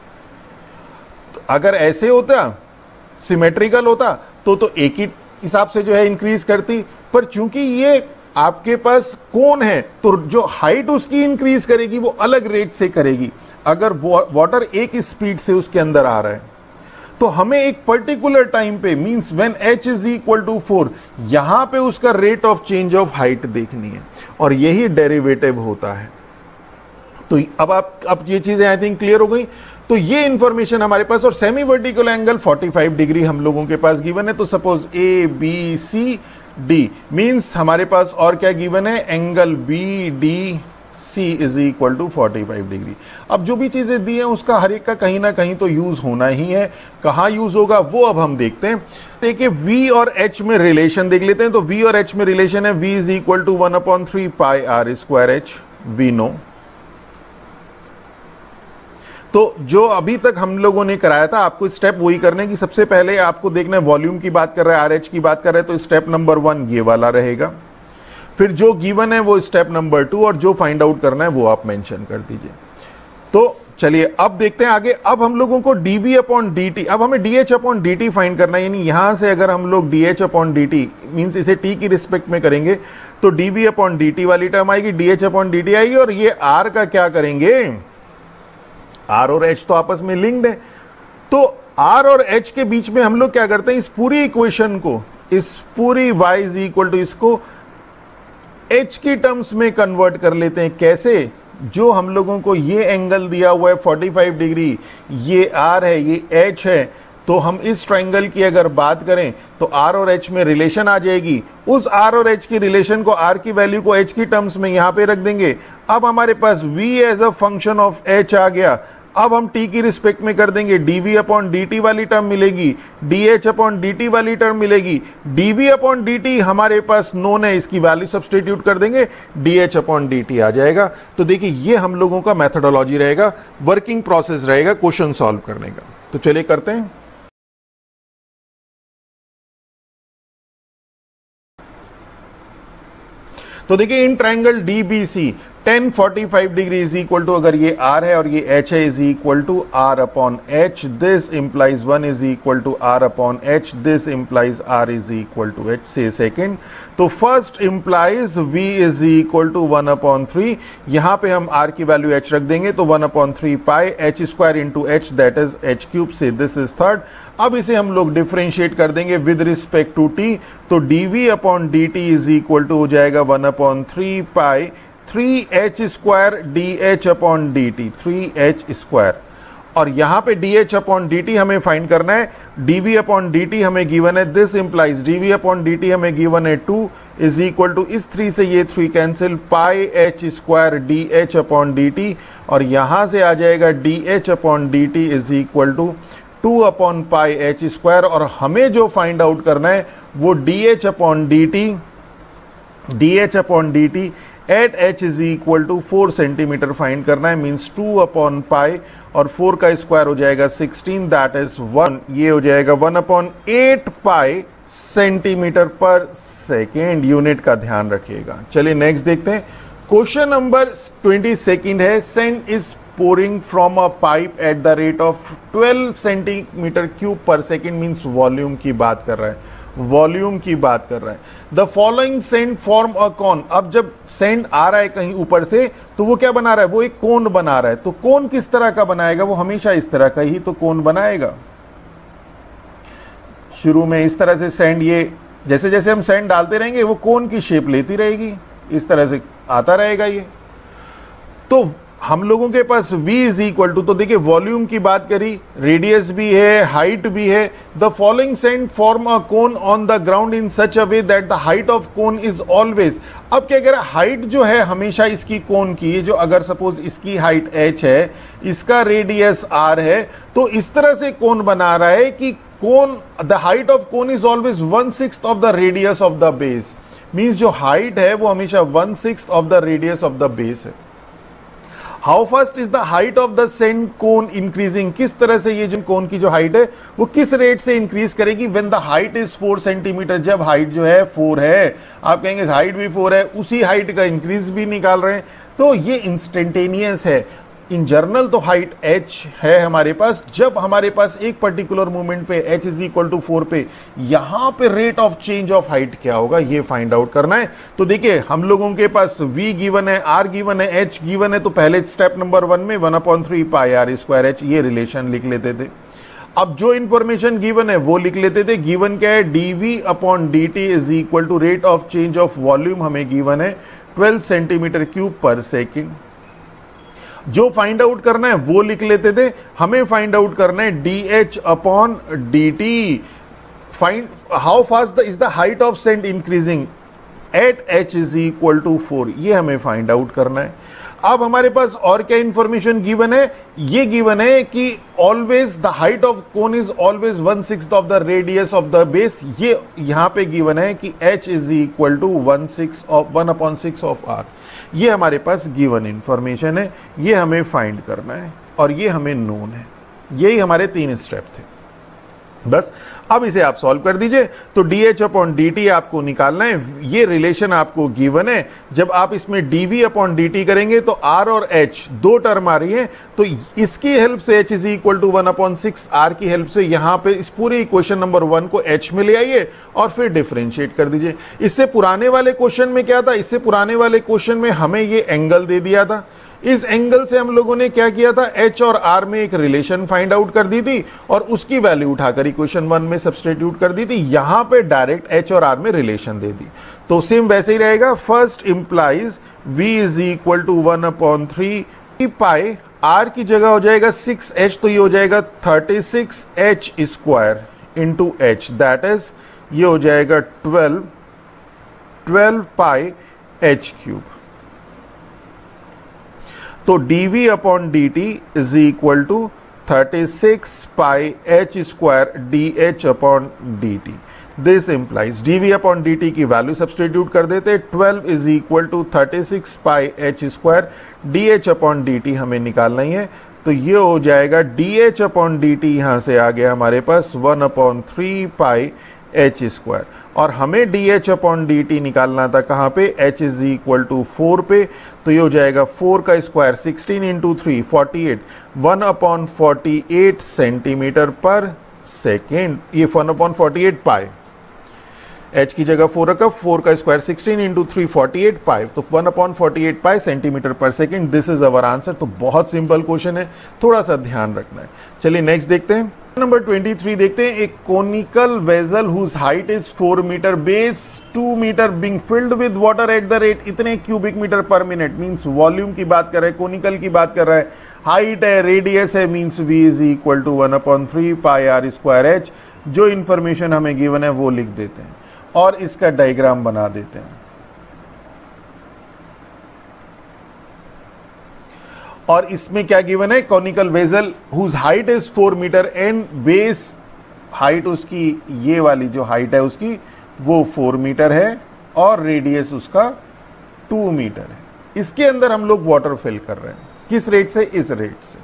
Speaker 1: तो अगर ऐसे होता, सिमेट्रिकल होता तो एक ही हिसाब से जो है इंक्रीज करती, पर चूंकि ये आपके पास कोन है तो जो हाइट उसकी इंक्रीज करेगी वो अलग रेट से करेगी। अगर वाटर एक स्पीड से उसके अंदर आ रहा है तो हमें एक पर्टिकुलर टाइम पे, means when h is equal to 4, यहां पे उसका rate of change of height देखनी है और यही डेरिवेटिव होता है। तो अब ये चीजें आई थिंक क्लियर हो गई। तो ये इंफॉर्मेशन हमारे पास, और सेमी वर्टिकल एंगल 45 डिग्री हम लोगों के पास गिवन है। तो suppose A B C D, means हमारे पास और क्या गिवन है, angle B D C is equal to 45 degree. अब जो भी चीजें दी हैं उसका हर एक का कहीं ना कहीं तो यूज होना ही है, कहां यूज होगा वो अब हम देखते हैं। देखिए v और h में रिलेशन देख लेते हैं। तो v और h में रिलेशन है v is equal to 1/3 pi r square h, we know. तो जो अभी तक हम लोगों ने कराया था, आपको स्टेप वही करने की, सबसे पहले आपको देखना है वॉल्यूम की बात कर रहा है, आर एच की बात कर रहा है, तो स्टेप नंबर 1 ये वाला रहेगा। फिर जो गिवन है वो स्टेप नंबर 2 और जो फाइंड आउट करना है वो आप मेंशन कर दीजिए। तो चलिए अब देखते हैं आगे। अब हम लोगों को dv अपॉन dt, अब हमें dh अपॉन dt फाइंड करना है, यानी यहां से अगर हम लोग dh अपॉन dt मीन्स इसे t की रिस्पेक्ट में करेंगे तो dv अपॉन dt वाली टर्म आएगी, dh अपॉन dt आएगी, और ये r का क्या करेंगे, r और h तो आपस में लिंक्ड है, तो r और h के बीच में हम लोग क्या करते हैं, इस पूरी इक्वेशन को, इस पूरी y इज इक्वल टू इसको h की टर्म्स में कन्वर्ट कर लेते हैं। कैसे, जो हम लोगों को ये एंगल दिया हुआ है 45 डिग्री, ये r है, ये h है, तो हम इस ट्रायंगल की अगर बात करें तो r और h में रिलेशन आ जाएगी। उस r और h की रिलेशन को, r की वैल्यू को h की टर्म्स में यहां पे रख देंगे। अब हमारे पास v as a function of h आ गया। अब हम t की रिस्पेक्ट में कर देंगे, dv अपॉन dt वाली टर्म मिलेगी, dh अपॉन dt वाली टर्म मिलेगी, dv अपॉन dt हमारे पास नोन है, इसकी वैल्यू सब्सटीट्यूट कर देंगे, dh अपॉन dt आ जाएगा। तो देखिए ये हम लोगों का मेथोडोलॉजी रहेगा, वर्किंग प्रोसेस रहेगा क्वेश्चन सॉल्व करने का। तो चलिए करते हैं। तो देखिए in triangle DBC tan 45 degree is equal to, अगर ये r है और ये h है, is equal to r upon h, this implies 1 is equal to r upon h, this implies r is equal to h। से second, तो first implies v is equal to 1 upon 3, यहां पे हम r की value h रख देंगे तो 1 upon 3 pi h square into h, that is h cube, से दिस इज थर्ड। अब इसे हम लोग डिफरेंशिएट कर देंगे विद रिस्पेक्ट टू t, तो dv upon dt is equal to हो जाएगा 1 upon 3 pi 3h square dh upon dt, 3h square, और यहां पे dh अपॉन dt हमें फाइंड करना है, dv अपॉन dt हमें गिवन है, this implies dv upon dt हमें गिवन है 2 इज इक्वल टू, इस 3 से ये 3 cancel, pi h square dh upon dt, और यहां से आ जाएगा dh upon dt is equal to 2 upon pi h square, और हमें जो फाइंड आउट करना है वो dh upon dt at h is equal to 4 centimetre find करना है, मीन्स 2 अपॉन पाई, और 4 का स्क्वायर हो जाएगा 16, दैट इज 1, ये हो जाएगा 1 अपॉन 8 पाई सेंटीमीटर पर सेकेंड, यूनिट का ध्यान रखिएगा। चलिए नेक्स्ट देखते हैं। क्वेश्चन नंबर 22 है, sand is pouring from a pipe at the rate of 12 centimetre cube पर सेकेंड, मीन्स वॉल्यूम की बात कर रहा है, वॉल्यूम की बात कर रहा है। The following sand form a cone, अब जब सेंड आ रहा है कहीं ऊपर से तो वो क्या बना रहा है, वो एक कोन बना रहा है। तो कोन किस तरह का बनाएगा, वो हमेशा इस तरह का ही तो कोन बनाएगा। शुरू में इस तरह से सेंड, ये जैसे जैसे हम सेंड डालते रहेंगे वो कोन की शेप लेती रहेगी, इस तरह से आता रहेगा ये। तो हम लोगों के पास v इज इक्वल टू, तो देखिए वॉल्यूम की बात करी, रेडियस भी है, हाइट भी है। The following sand form a cone on the ground in such a way that the height of cone is always, अब क्या कह रहा है, हाइट जो है हमेशा इसकी कोन की, जो अगर सपोज इसकी हाइट h है, इसका रेडियस r है, तो इस तरह से कोन बना रहा है कि cone, the height of cone is always 1/6 of the radius of the base, means जो हाइट है वो हमेशा 1/6 of the radius of the base है। How fast is the height of the sand cone increasing, किस तरह से ये जो कोन की जो हाइट है वो किस रेट से इंक्रीज करेगी, when the height is 4 centimetre, जब हाइट जो है 4 है, आप कहेंगे हाइट भी 4 है, उसी हाइट का इंक्रीज भी निकाल रहे हैं, तो ये इंस्टेंटेनियस है। इन जर्नल तो हाइट h है हमारे पास, जब हमारे पास एक पर्टिकुलर मोमेंट पे h इज इक्वल टू 4 पे, यहां पे rate of change of height क्या होगा ये फाइंड आउट करना है। तो देखिए हम लोगों के पास v गिवन है, r गिवन है, h गिवन है, तो पहले स्टेप नंबर 1 में 1/3 पाई r स्क्वायर h ये रिलेशन लिख लेते थे। अब जो इंफॉर्मेशन गिवन है वो लिख लेते थे। गिवन क्या है, dv upon dt is equal to rate of change of volume हमें गिवन है 12 सेंटीमीटर क्यूब पर सेकेंड। जो फाइंड आउट करना है वो लिख लेते थे, हमें फाइंड आउट करना है dh upon dt, find how fast is the height of sand increasing at h is equal to 4, ये हमें फाइंड आउट करना है। अब हमारे पास और क्या इंफॉर्मेशन गिवन है, ये गिवन है कि always the height of cone is always 1/6 of the radius of the base, ये यहां पे गिवन है कि h is equal to 1/6 of r, ये हमारे पास गिवन इंफॉर्मेशन है, ये हमें फाइंड करना है और ये हमें नोन है। यही हमारे 3 स्टेप थे। बस अब इसे आप सॉल्व कर दीजिए। तो dH अपॉन dt आपको निकालना है, ये रिलेशन आपको गिवन है। जब आप इसमें dV अपॉन dt करेंगे तो R और H दो टर्म आ रही है, तो इसकी हेल्प से H is equal to 1/6, R की हेल्प से यहाँ पे इस पूरे इक्वेशन नंबर 1 को H में ले आइए और फिर डिफरेंशिएट कर दीजिए। इससे पुराने वाले क्वेश्चन में क्या था, इससे पुराने वाले क्वेश्चन में हमें ये एंगल दे दिया था। इस एंगल से हम लोगों ने क्या किया था, H और R में एक रिलेशन फाइंड आउट कर दी थी और उसकी वैल्यू उठाकर इक्वेशन 1 में सब्सटीट्यूट कर दी थी। यहां पे डायरेक्ट H और R में रिलेशन दे दी, तो सेम वैसे ही रहेगा। First implies V is equal to 1/3 pi, R की जगह हो जाएगा 6H, तो ये हो जाएगा 36H square into H, that is ये हो जाएगा 12 पाई H क्यूब। तो dV upon dt is equal to 36 pi H square DH upon dt। This implies dV upon dt की वैल्यू सब्सटीट्यूट कर देते, 12 is equal to 36 pi H square DH upon dt हमें निकालना ही है। तो ये हो जाएगा DH अपॉन dt, यहां से आ गया हमारे पास 1/3 पाई H स्क्वायर, और हमें DH अपॉन dt निकालना था कहाँ पे, H इज इक्वल टू 4 पे। तो ये हो जाएगा 4 का स्क्वायर 16 इंटू 3 48, 1/48 सेंटीमीटर पर सेकेंड, ये 1/48 पाई। H की जगह 4 रखा, 4 का स्क्वायर 16 इंटू 3 48 पाई, तो 1/48 पाई सेंटीमीटर पर second. This is our answer. तो बहुत सिंपल क्वेश्चन है, थोड़ा सा ध्यान रखना है। चलिए नेक्स्ट देखते हैं, नंबर 23 देखते हैं। एक conical vessel whose height is 4 metre, base 2 metre, being filled with water at the rate इतने क्यूबिक मीटर पर मिनट, मींस वॉल्यूम की बात कर रहा है, कोनिकल की बात कर रहा है, हाइट है, रेडियस है, means V is equal to 1/3 pi R square H। जो इंफॉर्मेशन हमें गिवन है वो लिख देते हैं और इसका डायग्राम बना देते हैं। और इसमें क्या गिवन है, conical vessel whose height is 4 metre and base height उसकी, ये वाली जो हाइट है उसकी वो 4 मीटर है और रेडियस उसका 2 मीटर है। इसके अंदर हम लोग वाटर फिल कर रहे हैं, किस रेट से, इस रेट से।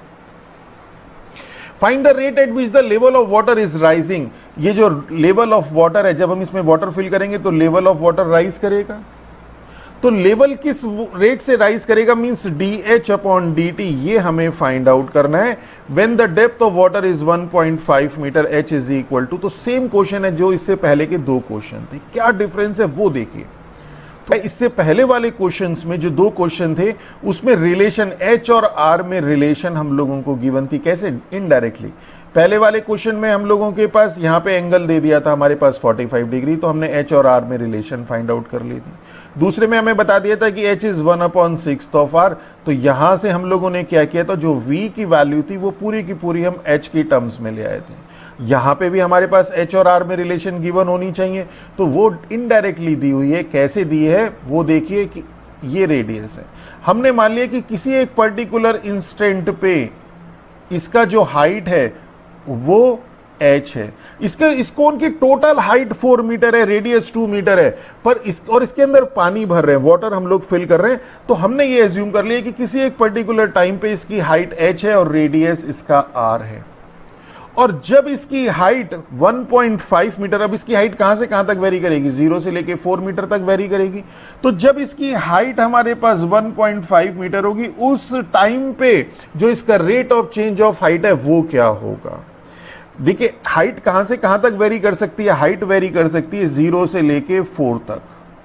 Speaker 1: Find the rate at which the level of water is rising. ये जो लेवल ऑफ वाटर है, जब हम इसमें वाटर फिल करेंगे तो लेवल ऑफ वाटर राइज करेगा। तो लेवल किस रेट से राइज करेगा, मींस DH अपॉन dt, ये हमें फाइंड आउट करना है। When the depth of water is 1.5 metre, H is equal to, तो सेम क्वेश्चन है जो इससे पहले के दो क्वेश्चन थे। क्या डिफरेंस है वो देखिए। तो इससे पहले वाले क्वेश्चंस में जो दो क्वेश्चन थे उसमें रिलेशन H और R में रिलेशन हम लोगों को गिवन थी, कैसे, इनडायरेक्टली। पहले वाले क्वेश्चन में हम लोगों के पास यहाँ पे एंगल दे दिया था हमारे पास 45 डिग्री, तो हमने H और R में रिलेशन फाइंड आउट कर ली थी। दूसरे में हमें बता दिया था कि H इज 1/6 ऑफ R, तो यहां से हम लोगों ने क्या किया था, जो V की वैल्यू थी वो पूरी की पूरी हम H की टर्म्स में ले आए थे। यहां पे भी हमारे पास H और R में रिलेशन गिवन होनी चाहिए, तो वो इनडायरेक्टली दी हुई है। कैसे दी है वो देखिए कि ये रेडियस है, हमने मान लिया कि किसी एक पर्टिकुलर इंस्टेंट पे इसका जो हाइट है वो H है, इस कोन की टोटल हाइट 4 मीटर है, रेडियस 2 मीटर है, पर इसके अंदर पानी भर रहे हैं, वाटर हम लोग फिल कर रहे हैं। तो हमने ये एज्यूम कर लिया कि किसी एक पर्टिकुलर टाइम पे इसकी हाइट H है और रेडियस इसका R है। और जब इसकी हाइट 1.5 मीटर, अब इसकी हाइट कहां से कहां तक वेरी करेगी, 0 से लेके 4 मीटर तक वेरी करेगी। तो जब इसकी हाइट हमारे पास 1.5 मीटर होगी, उस टाइम पे जो इसका rate of change of height है वो क्या होगा। देखिए हाइट कहां से कहां तक वेरी कर सकती है, हाइट वेरी कर सकती है 0 से लेके 4 तक।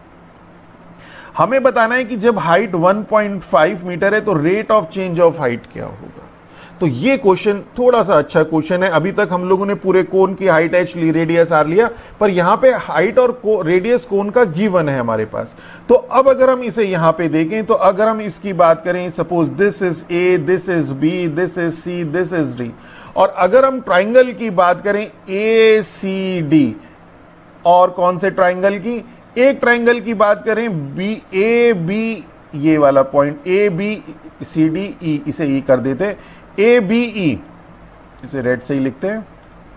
Speaker 1: हमें बताना है कि जब हाइट 1.5 मीटर है तो rate of change of height क्या होगा। तो ये क्वेश्चन थोड़ा सा अच्छा क्वेश्चन है। अभी तक हम लोगों ने पूरे कोन की हाइट H ली, रेडियस R लिया, पर यहां पे हाइट और रेडियस कोन का गिवन है हमारे पास। तो अब अगर हम इसे यहां पे देखें, तो अगर हम इसकी बात करें, suppose this is A, this is B, this is C, this is D, और अगर हम ट्राइंगल की बात करें ACD, और कौन से ट्राइंगल की, एक ट्राइंगल की बात करें AB, ये वाला पॉइंट ABCDE, इसे E कर देते, ABE, इसे रेड से ही लिखते हैं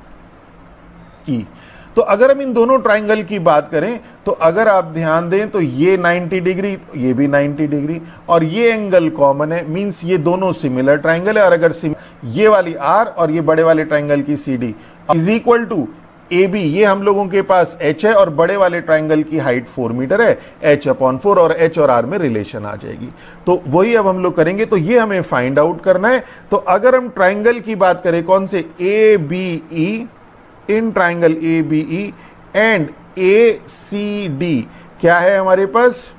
Speaker 1: E। तो अगर हम इन दोनों ट्राइंगल की बात करें, तो अगर आप ध्यान दें तो ये 90 डिग्री, ये भी 90 डिग्री, और ये एंगल कॉमन है, मींस ये दोनों सिमिलर ट्राइंगल है। और अगर ये वाली R और ये बड़े वाले ट्राइंगल की CD, is equal to A B, ये हम लोगों के पास h है और बड़े वाले ट्राइंगल की हाइट 4 मीटर है, h/4 और h और r में रिलेशन आ जाएगी। तो वही अब हम लोग करेंगे, तो ये हमें फाइंड आउट करना है। तो अगर हम ट्राइंगल की बात करें, कौन से, A B E, in triangle A B E and A C D क्या है हमारे पास,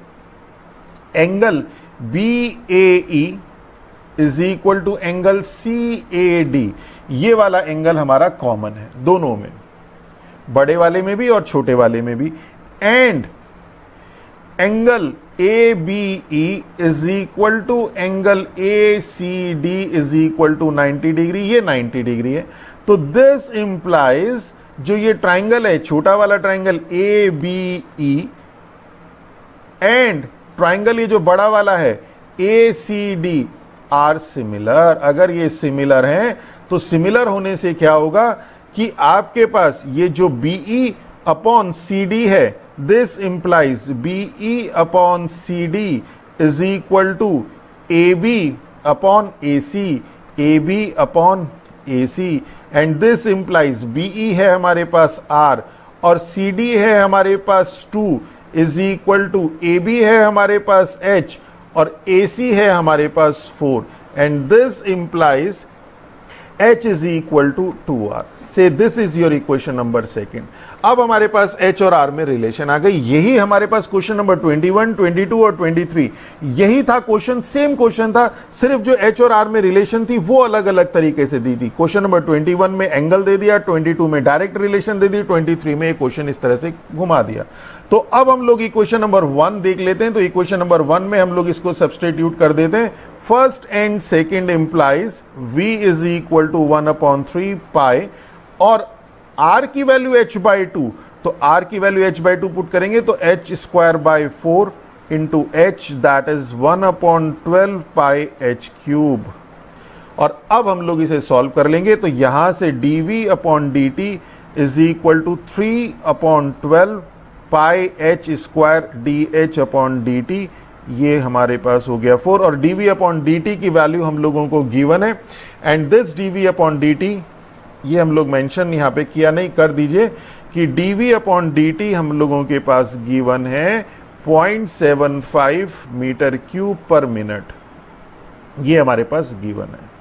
Speaker 1: angle B A E is equal to angle C A D, ये वाला एंगल हमारा कॉमन है दोनों में, बड़े वाले में भी और छोटे वाले में भी। And angle A B E is equal to angle A C D is equal to 90 degree, ये 90 डिग्री है। तो दिस इंप्लाइज जो ये ट्राइंगल है, छोटा वाला triangle A B E and triangle ये जो बड़ा वाला है A C D are similar. अगर ये सिमिलर हैं तो सिमिलर होने से क्या होगा कि आपके पास ये जो BE अपॉन CD है, this implies BE upon CD is equal to AB upon AC, AB upon AC, and this implies BE है हमारे पास R और CD है हमारे पास 2 इज इक्वल टू AB है हमारे पास H और AC है हमारे पास 4, and this implies H is equal to 2R. Say this is your equation number 2. अब हमारे पास H और R में रिलेशन आ गई। यही हमारे पास क्वेश्चन नंबर 21, 22 और 23 यही था क्वेश्चन, सेम क्वेश्चन था, सिर्फ जो H और R में रिलेशन थी वो अलग अलग तरीके से दी थी। क्वेश्चन नंबर 21 में एंगल दे दिया, 22 में डायरेक्ट रिलेशन दे दी, 23 में क्वेश्चन इस तरह से घुमा दिया। तो अब हम लोग इक्वेशन नंबर 1 देख लेते हैं। तो इक्वेशन नंबर 1 में हम लोग इसको सब्स्टिट्यूट कर देते हैं। First and second implies v is equal to 1/3 pi और r की वैल्यू h/2, तो r की वैल्यू h/2 पुट करेंगे तो h²/4 into h, that is 1/12 pi h³। और अब हम लोग इसे सॉल्व कर लेंगे, तो यहां से dv/dt is equal to 3/12 pi h² dh/dt, ये हमारे पास हो गया 4 और dv/dt की वैल्यू हम लोगों को गिवन है। एंड दिस dv/dt, ये हम लोग मेंशन यहां पे किया नहीं, कर दीजिए कि dv/dt हम लोगों के पास गिवन है 0.75 मीटर क्यूब पर मिनट, ये हमारे पास गिवन है।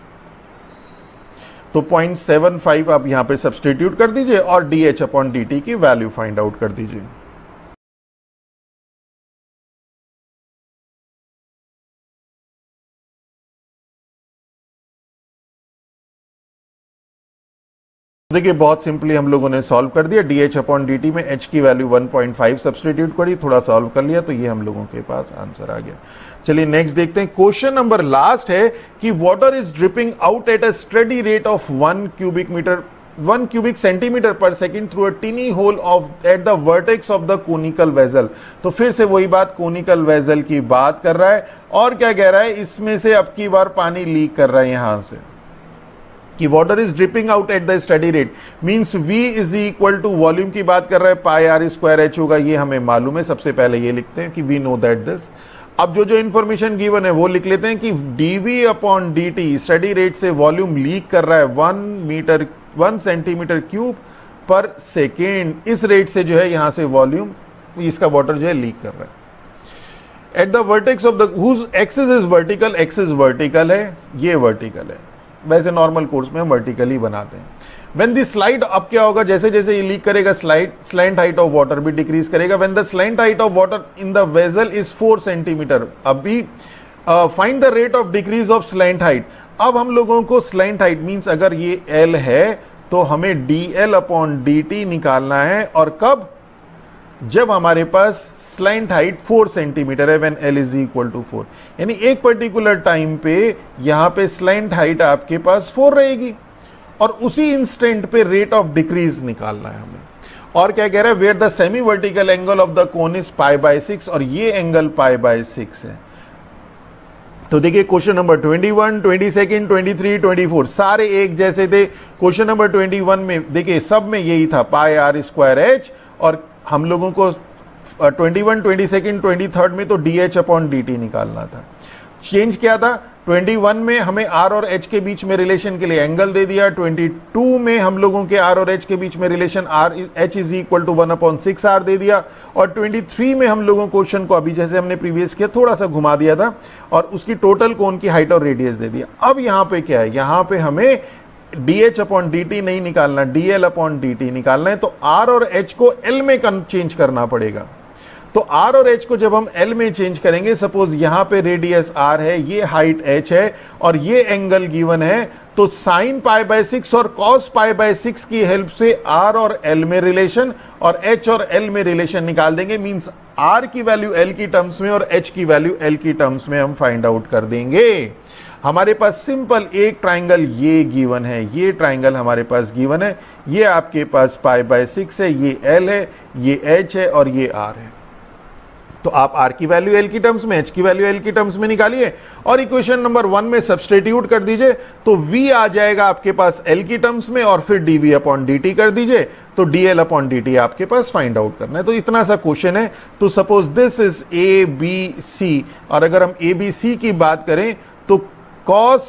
Speaker 1: तो 0.75 आप यहां पे सब्स्टिट्यूट कर दीजिए और dh/dt की वैल्यू फाइंड आउट कर दीजिए। देखिए बहुत सिंपली हम लोगों ने सॉल्व कर दिया। dh/dt में h की वैल्यू 1.5 सब्स्टिट्यूट करी, थोड़ा सॉल्व कर लिया, तो ये हम लोगों के पास आंसर आ गया। चलिए नेक्स्ट देखते हैं। क्वेश्चन नंबर लास्ट है कि water is dripping out at a steady rate of 1 cubic centimetre पर second through a tiny hole of at the vertex of the conical vessel. तो फिर से वही बात, कोनिकल वेजल की बात कर रहा है और क्या कह रहा है, इसमें से अब की बार पानी लीक कर रहा है यहां से, कि water is dripping out at the steady rate, means v is equal to volume की बात कर रहा है, पाई r² h होगा, ये हमें मालूम है। सबसे पहले ये लिखते हैं कि वी नो दैट दिस। अब जो जो इंफॉर्मेशन गिवन है वो लिख लेते हैं कि dv/dt स्टेडी रेट से वॉल्यूम लीक कर रहा है 1 सेंटीमीटर क्यूब पर सेकेंड। इस रेट से जो है यहां से वॉल्यूम, इसका वाटर जो है लीक कर रहा है at the vertex of the whose axis is vertical, axis vertical है, ये वर्टिकल है, वैसे नॉर्मल कोर्स में हम वर्टिकली बनाते हैं। व्हेन द स्लाइड, अब क्या होगा, जैसे जैसे ये लीक करेगा स्लैंट हाइट ऑफ वाटर भी डिक्रीज करेगा। When the slant height of water in the vessel is 4 centimetre, अभी find the rate of decrease of slant height. अब हम लोगों को स्लैंट हाइट मींस अगर ये L है तो हमें dl/dt निकालना है, और कब, जब हमारे पास स्लैंट हाइट 4 सेंटीमीटर है, when L is equal to 4, यानी एक पर्टिकुलर टाइम पे यहां पे स्लैंट हाइट आपके पास 4 रहेगी और उसी इंस्टेंट पे रेट ऑफ डिक्रीज निकालना है हमें। और क्या कह रहा है, where the semi vertical angle of the cone is π/6 और ये एंगल π/6 है। तो देखिए क्वेश्चन नंबर 21, 22, 23, 24 सारे एक जैसे थे। क्वेश्चन नंबर 21 में देखिए सब में यही था पाई r²h, और हम लोगों को 21, 22, 23 में तो dh/dt निकालना था। चेंज क्या था, 21 में हमें आर और एच के बीच में रिलेशन के लिए एंगल दे दिया। 22 में हम लोगों के आर और एच के बीच में relation R H is equal to 1/6 R दे दिया। और 23 में हम लोगों क्वेश्चन को अभी जैसे हमने प्रीवियस किया थोड़ा सा घुमा दिया था और उसकी टोटल कोण की हाइट और रेडियस दे दिया। अब यहां पे क्या है, यहां पे हमें dh/dt नहीं निकालना, dl/dt निकालना है। तो r और h को l में चेंज करना पड़ेगा। तो r और h को जब हम l में चेंज करेंगे, सपोज यहां पे रेडियस r है, ये हाइट h है और ये एंगल गिवन है, तो sin π/6 और cos π/6 की हेल्प से r और l में रिलेशन और h और l में रिलेशन निकाल देंगे। मींस r की वैल्यू l की टर्म्स में और h की वैल्यू l की टर्म्स में हम फाइंड आउट कर देंगे। हमारे पास सिंपल एक ट्राइंगल ये गिवन है, ये ट्राइंगल हमारे पास गिवन है, ये आपके पास π/6 है, ये l है, ये h है और ये r है। तो आप r की वैल्यू l की टर्म्स में, h की वैल्यू l की टर्म्स में निकालिए और इक्वेशन नंबर 1 में सब्सटीट्यूट कर दीजिए। तो v आ जाएगा आपके पास l की टर्म्स में और फिर dv/dt कर दीजिए। तो dl/dt आपके पास फाइंड आउट करना है। तो इतना सा क्वेश्चन है। तो suppose this is a b c और अगर हम a b c की बात करें तो cos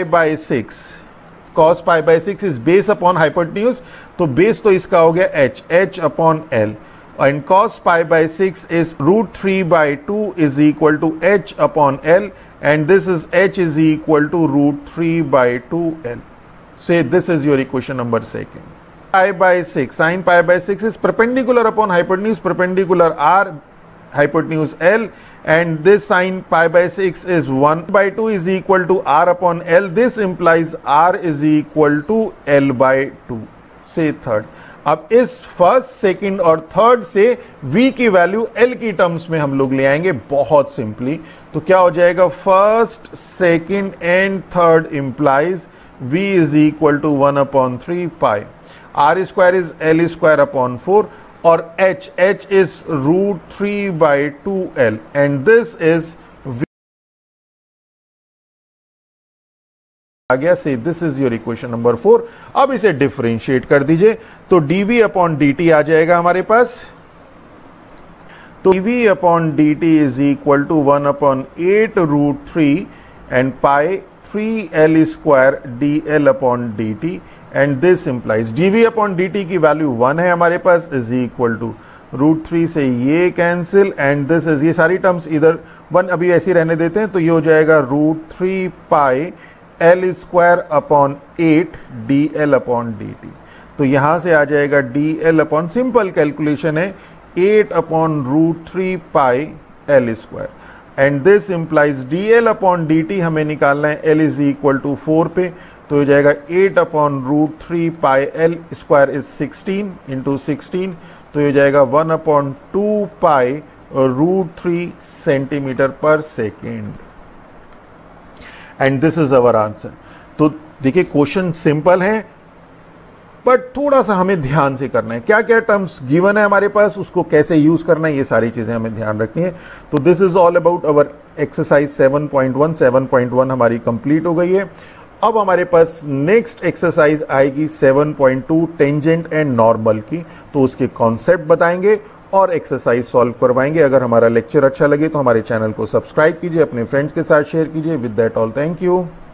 Speaker 1: π/6 is base upon hypotenuse, तो बेस तो इसका हो गया h/l and cos π/6 is √3/2 is equal to h/l and this is h is equal to √3/2l. Say this is your equation number 2. π/6, sin π/6 is perpendicular upon hypotenuse, perpendicular r, hypotenuse l, and this sin π/6 is 1/2 is equal to r/l. This implies r is equal to l/2. Say third. अब इस first, second और third से v की value l की terms में हम लोग ले आएंगे बहुत सिंपली। तो क्या हो जाएगा, first, second and third implies v is equal to 1/3 pi, r² is l²/4 और h is √3/2l and this is आ गया। So this is your equation number 4। अब इसे डिफरेंशिएट कर दीजिए तो dv/dt आ जाएगा हमारे पास। तो dv/dt is equal to 1/8√3 and pi 3l² dl/dt and this implies dv/dt की वैल्यू 1 है हमारे पास, इज इक्वल टू √3 से ये कैंसिल एंड दिस इज, ये सारी टर्म्स इधर 1 अभी ऐसे रहने देते हैं, तो ये हो जाएगा √3 पाई l²/8 dl/dt। तो यहां से आ जाएगा dl/ सिंपल कैलकुलेशन है 8/√3 पाई l² and this implies dl/dt हमें निकालना है l इज इक्वल टू 4 पे, तो हो जाएगा 8/√3 पाई l² इज 16 इंटू 16, तो हो जाएगा 1/2 पाई √3 सेंटीमीटर पर second and this is our answer. तो देखिए क्वेश्चन सिंपल है बट थोड़ा सा हमें ध्यान से करना है, क्या क्या टर्म्स गिवन है हमारे पास, उसको कैसे यूज करना है, ये सारी चीजें हमें ध्यान रखनी है। तो this is all about our exercise 7.1। 7.1 हमारी कंप्लीट हो गई है। अब हमारे पास नेक्स्ट एक्सरसाइज आएगी 7.2 टेंजेंट एंड नॉर्मल की, तो उसके कॉन्सेप्ट बताएंगे और एक्सरसाइज सॉल्व करवाएंगे। अगर हमारा लेक्चर अच्छा लगे तो हमारे चैनल को सब्सक्राइब कीजिए, अपने फ्रेंड्स के साथ शेयर कीजिए। With that all, thank you.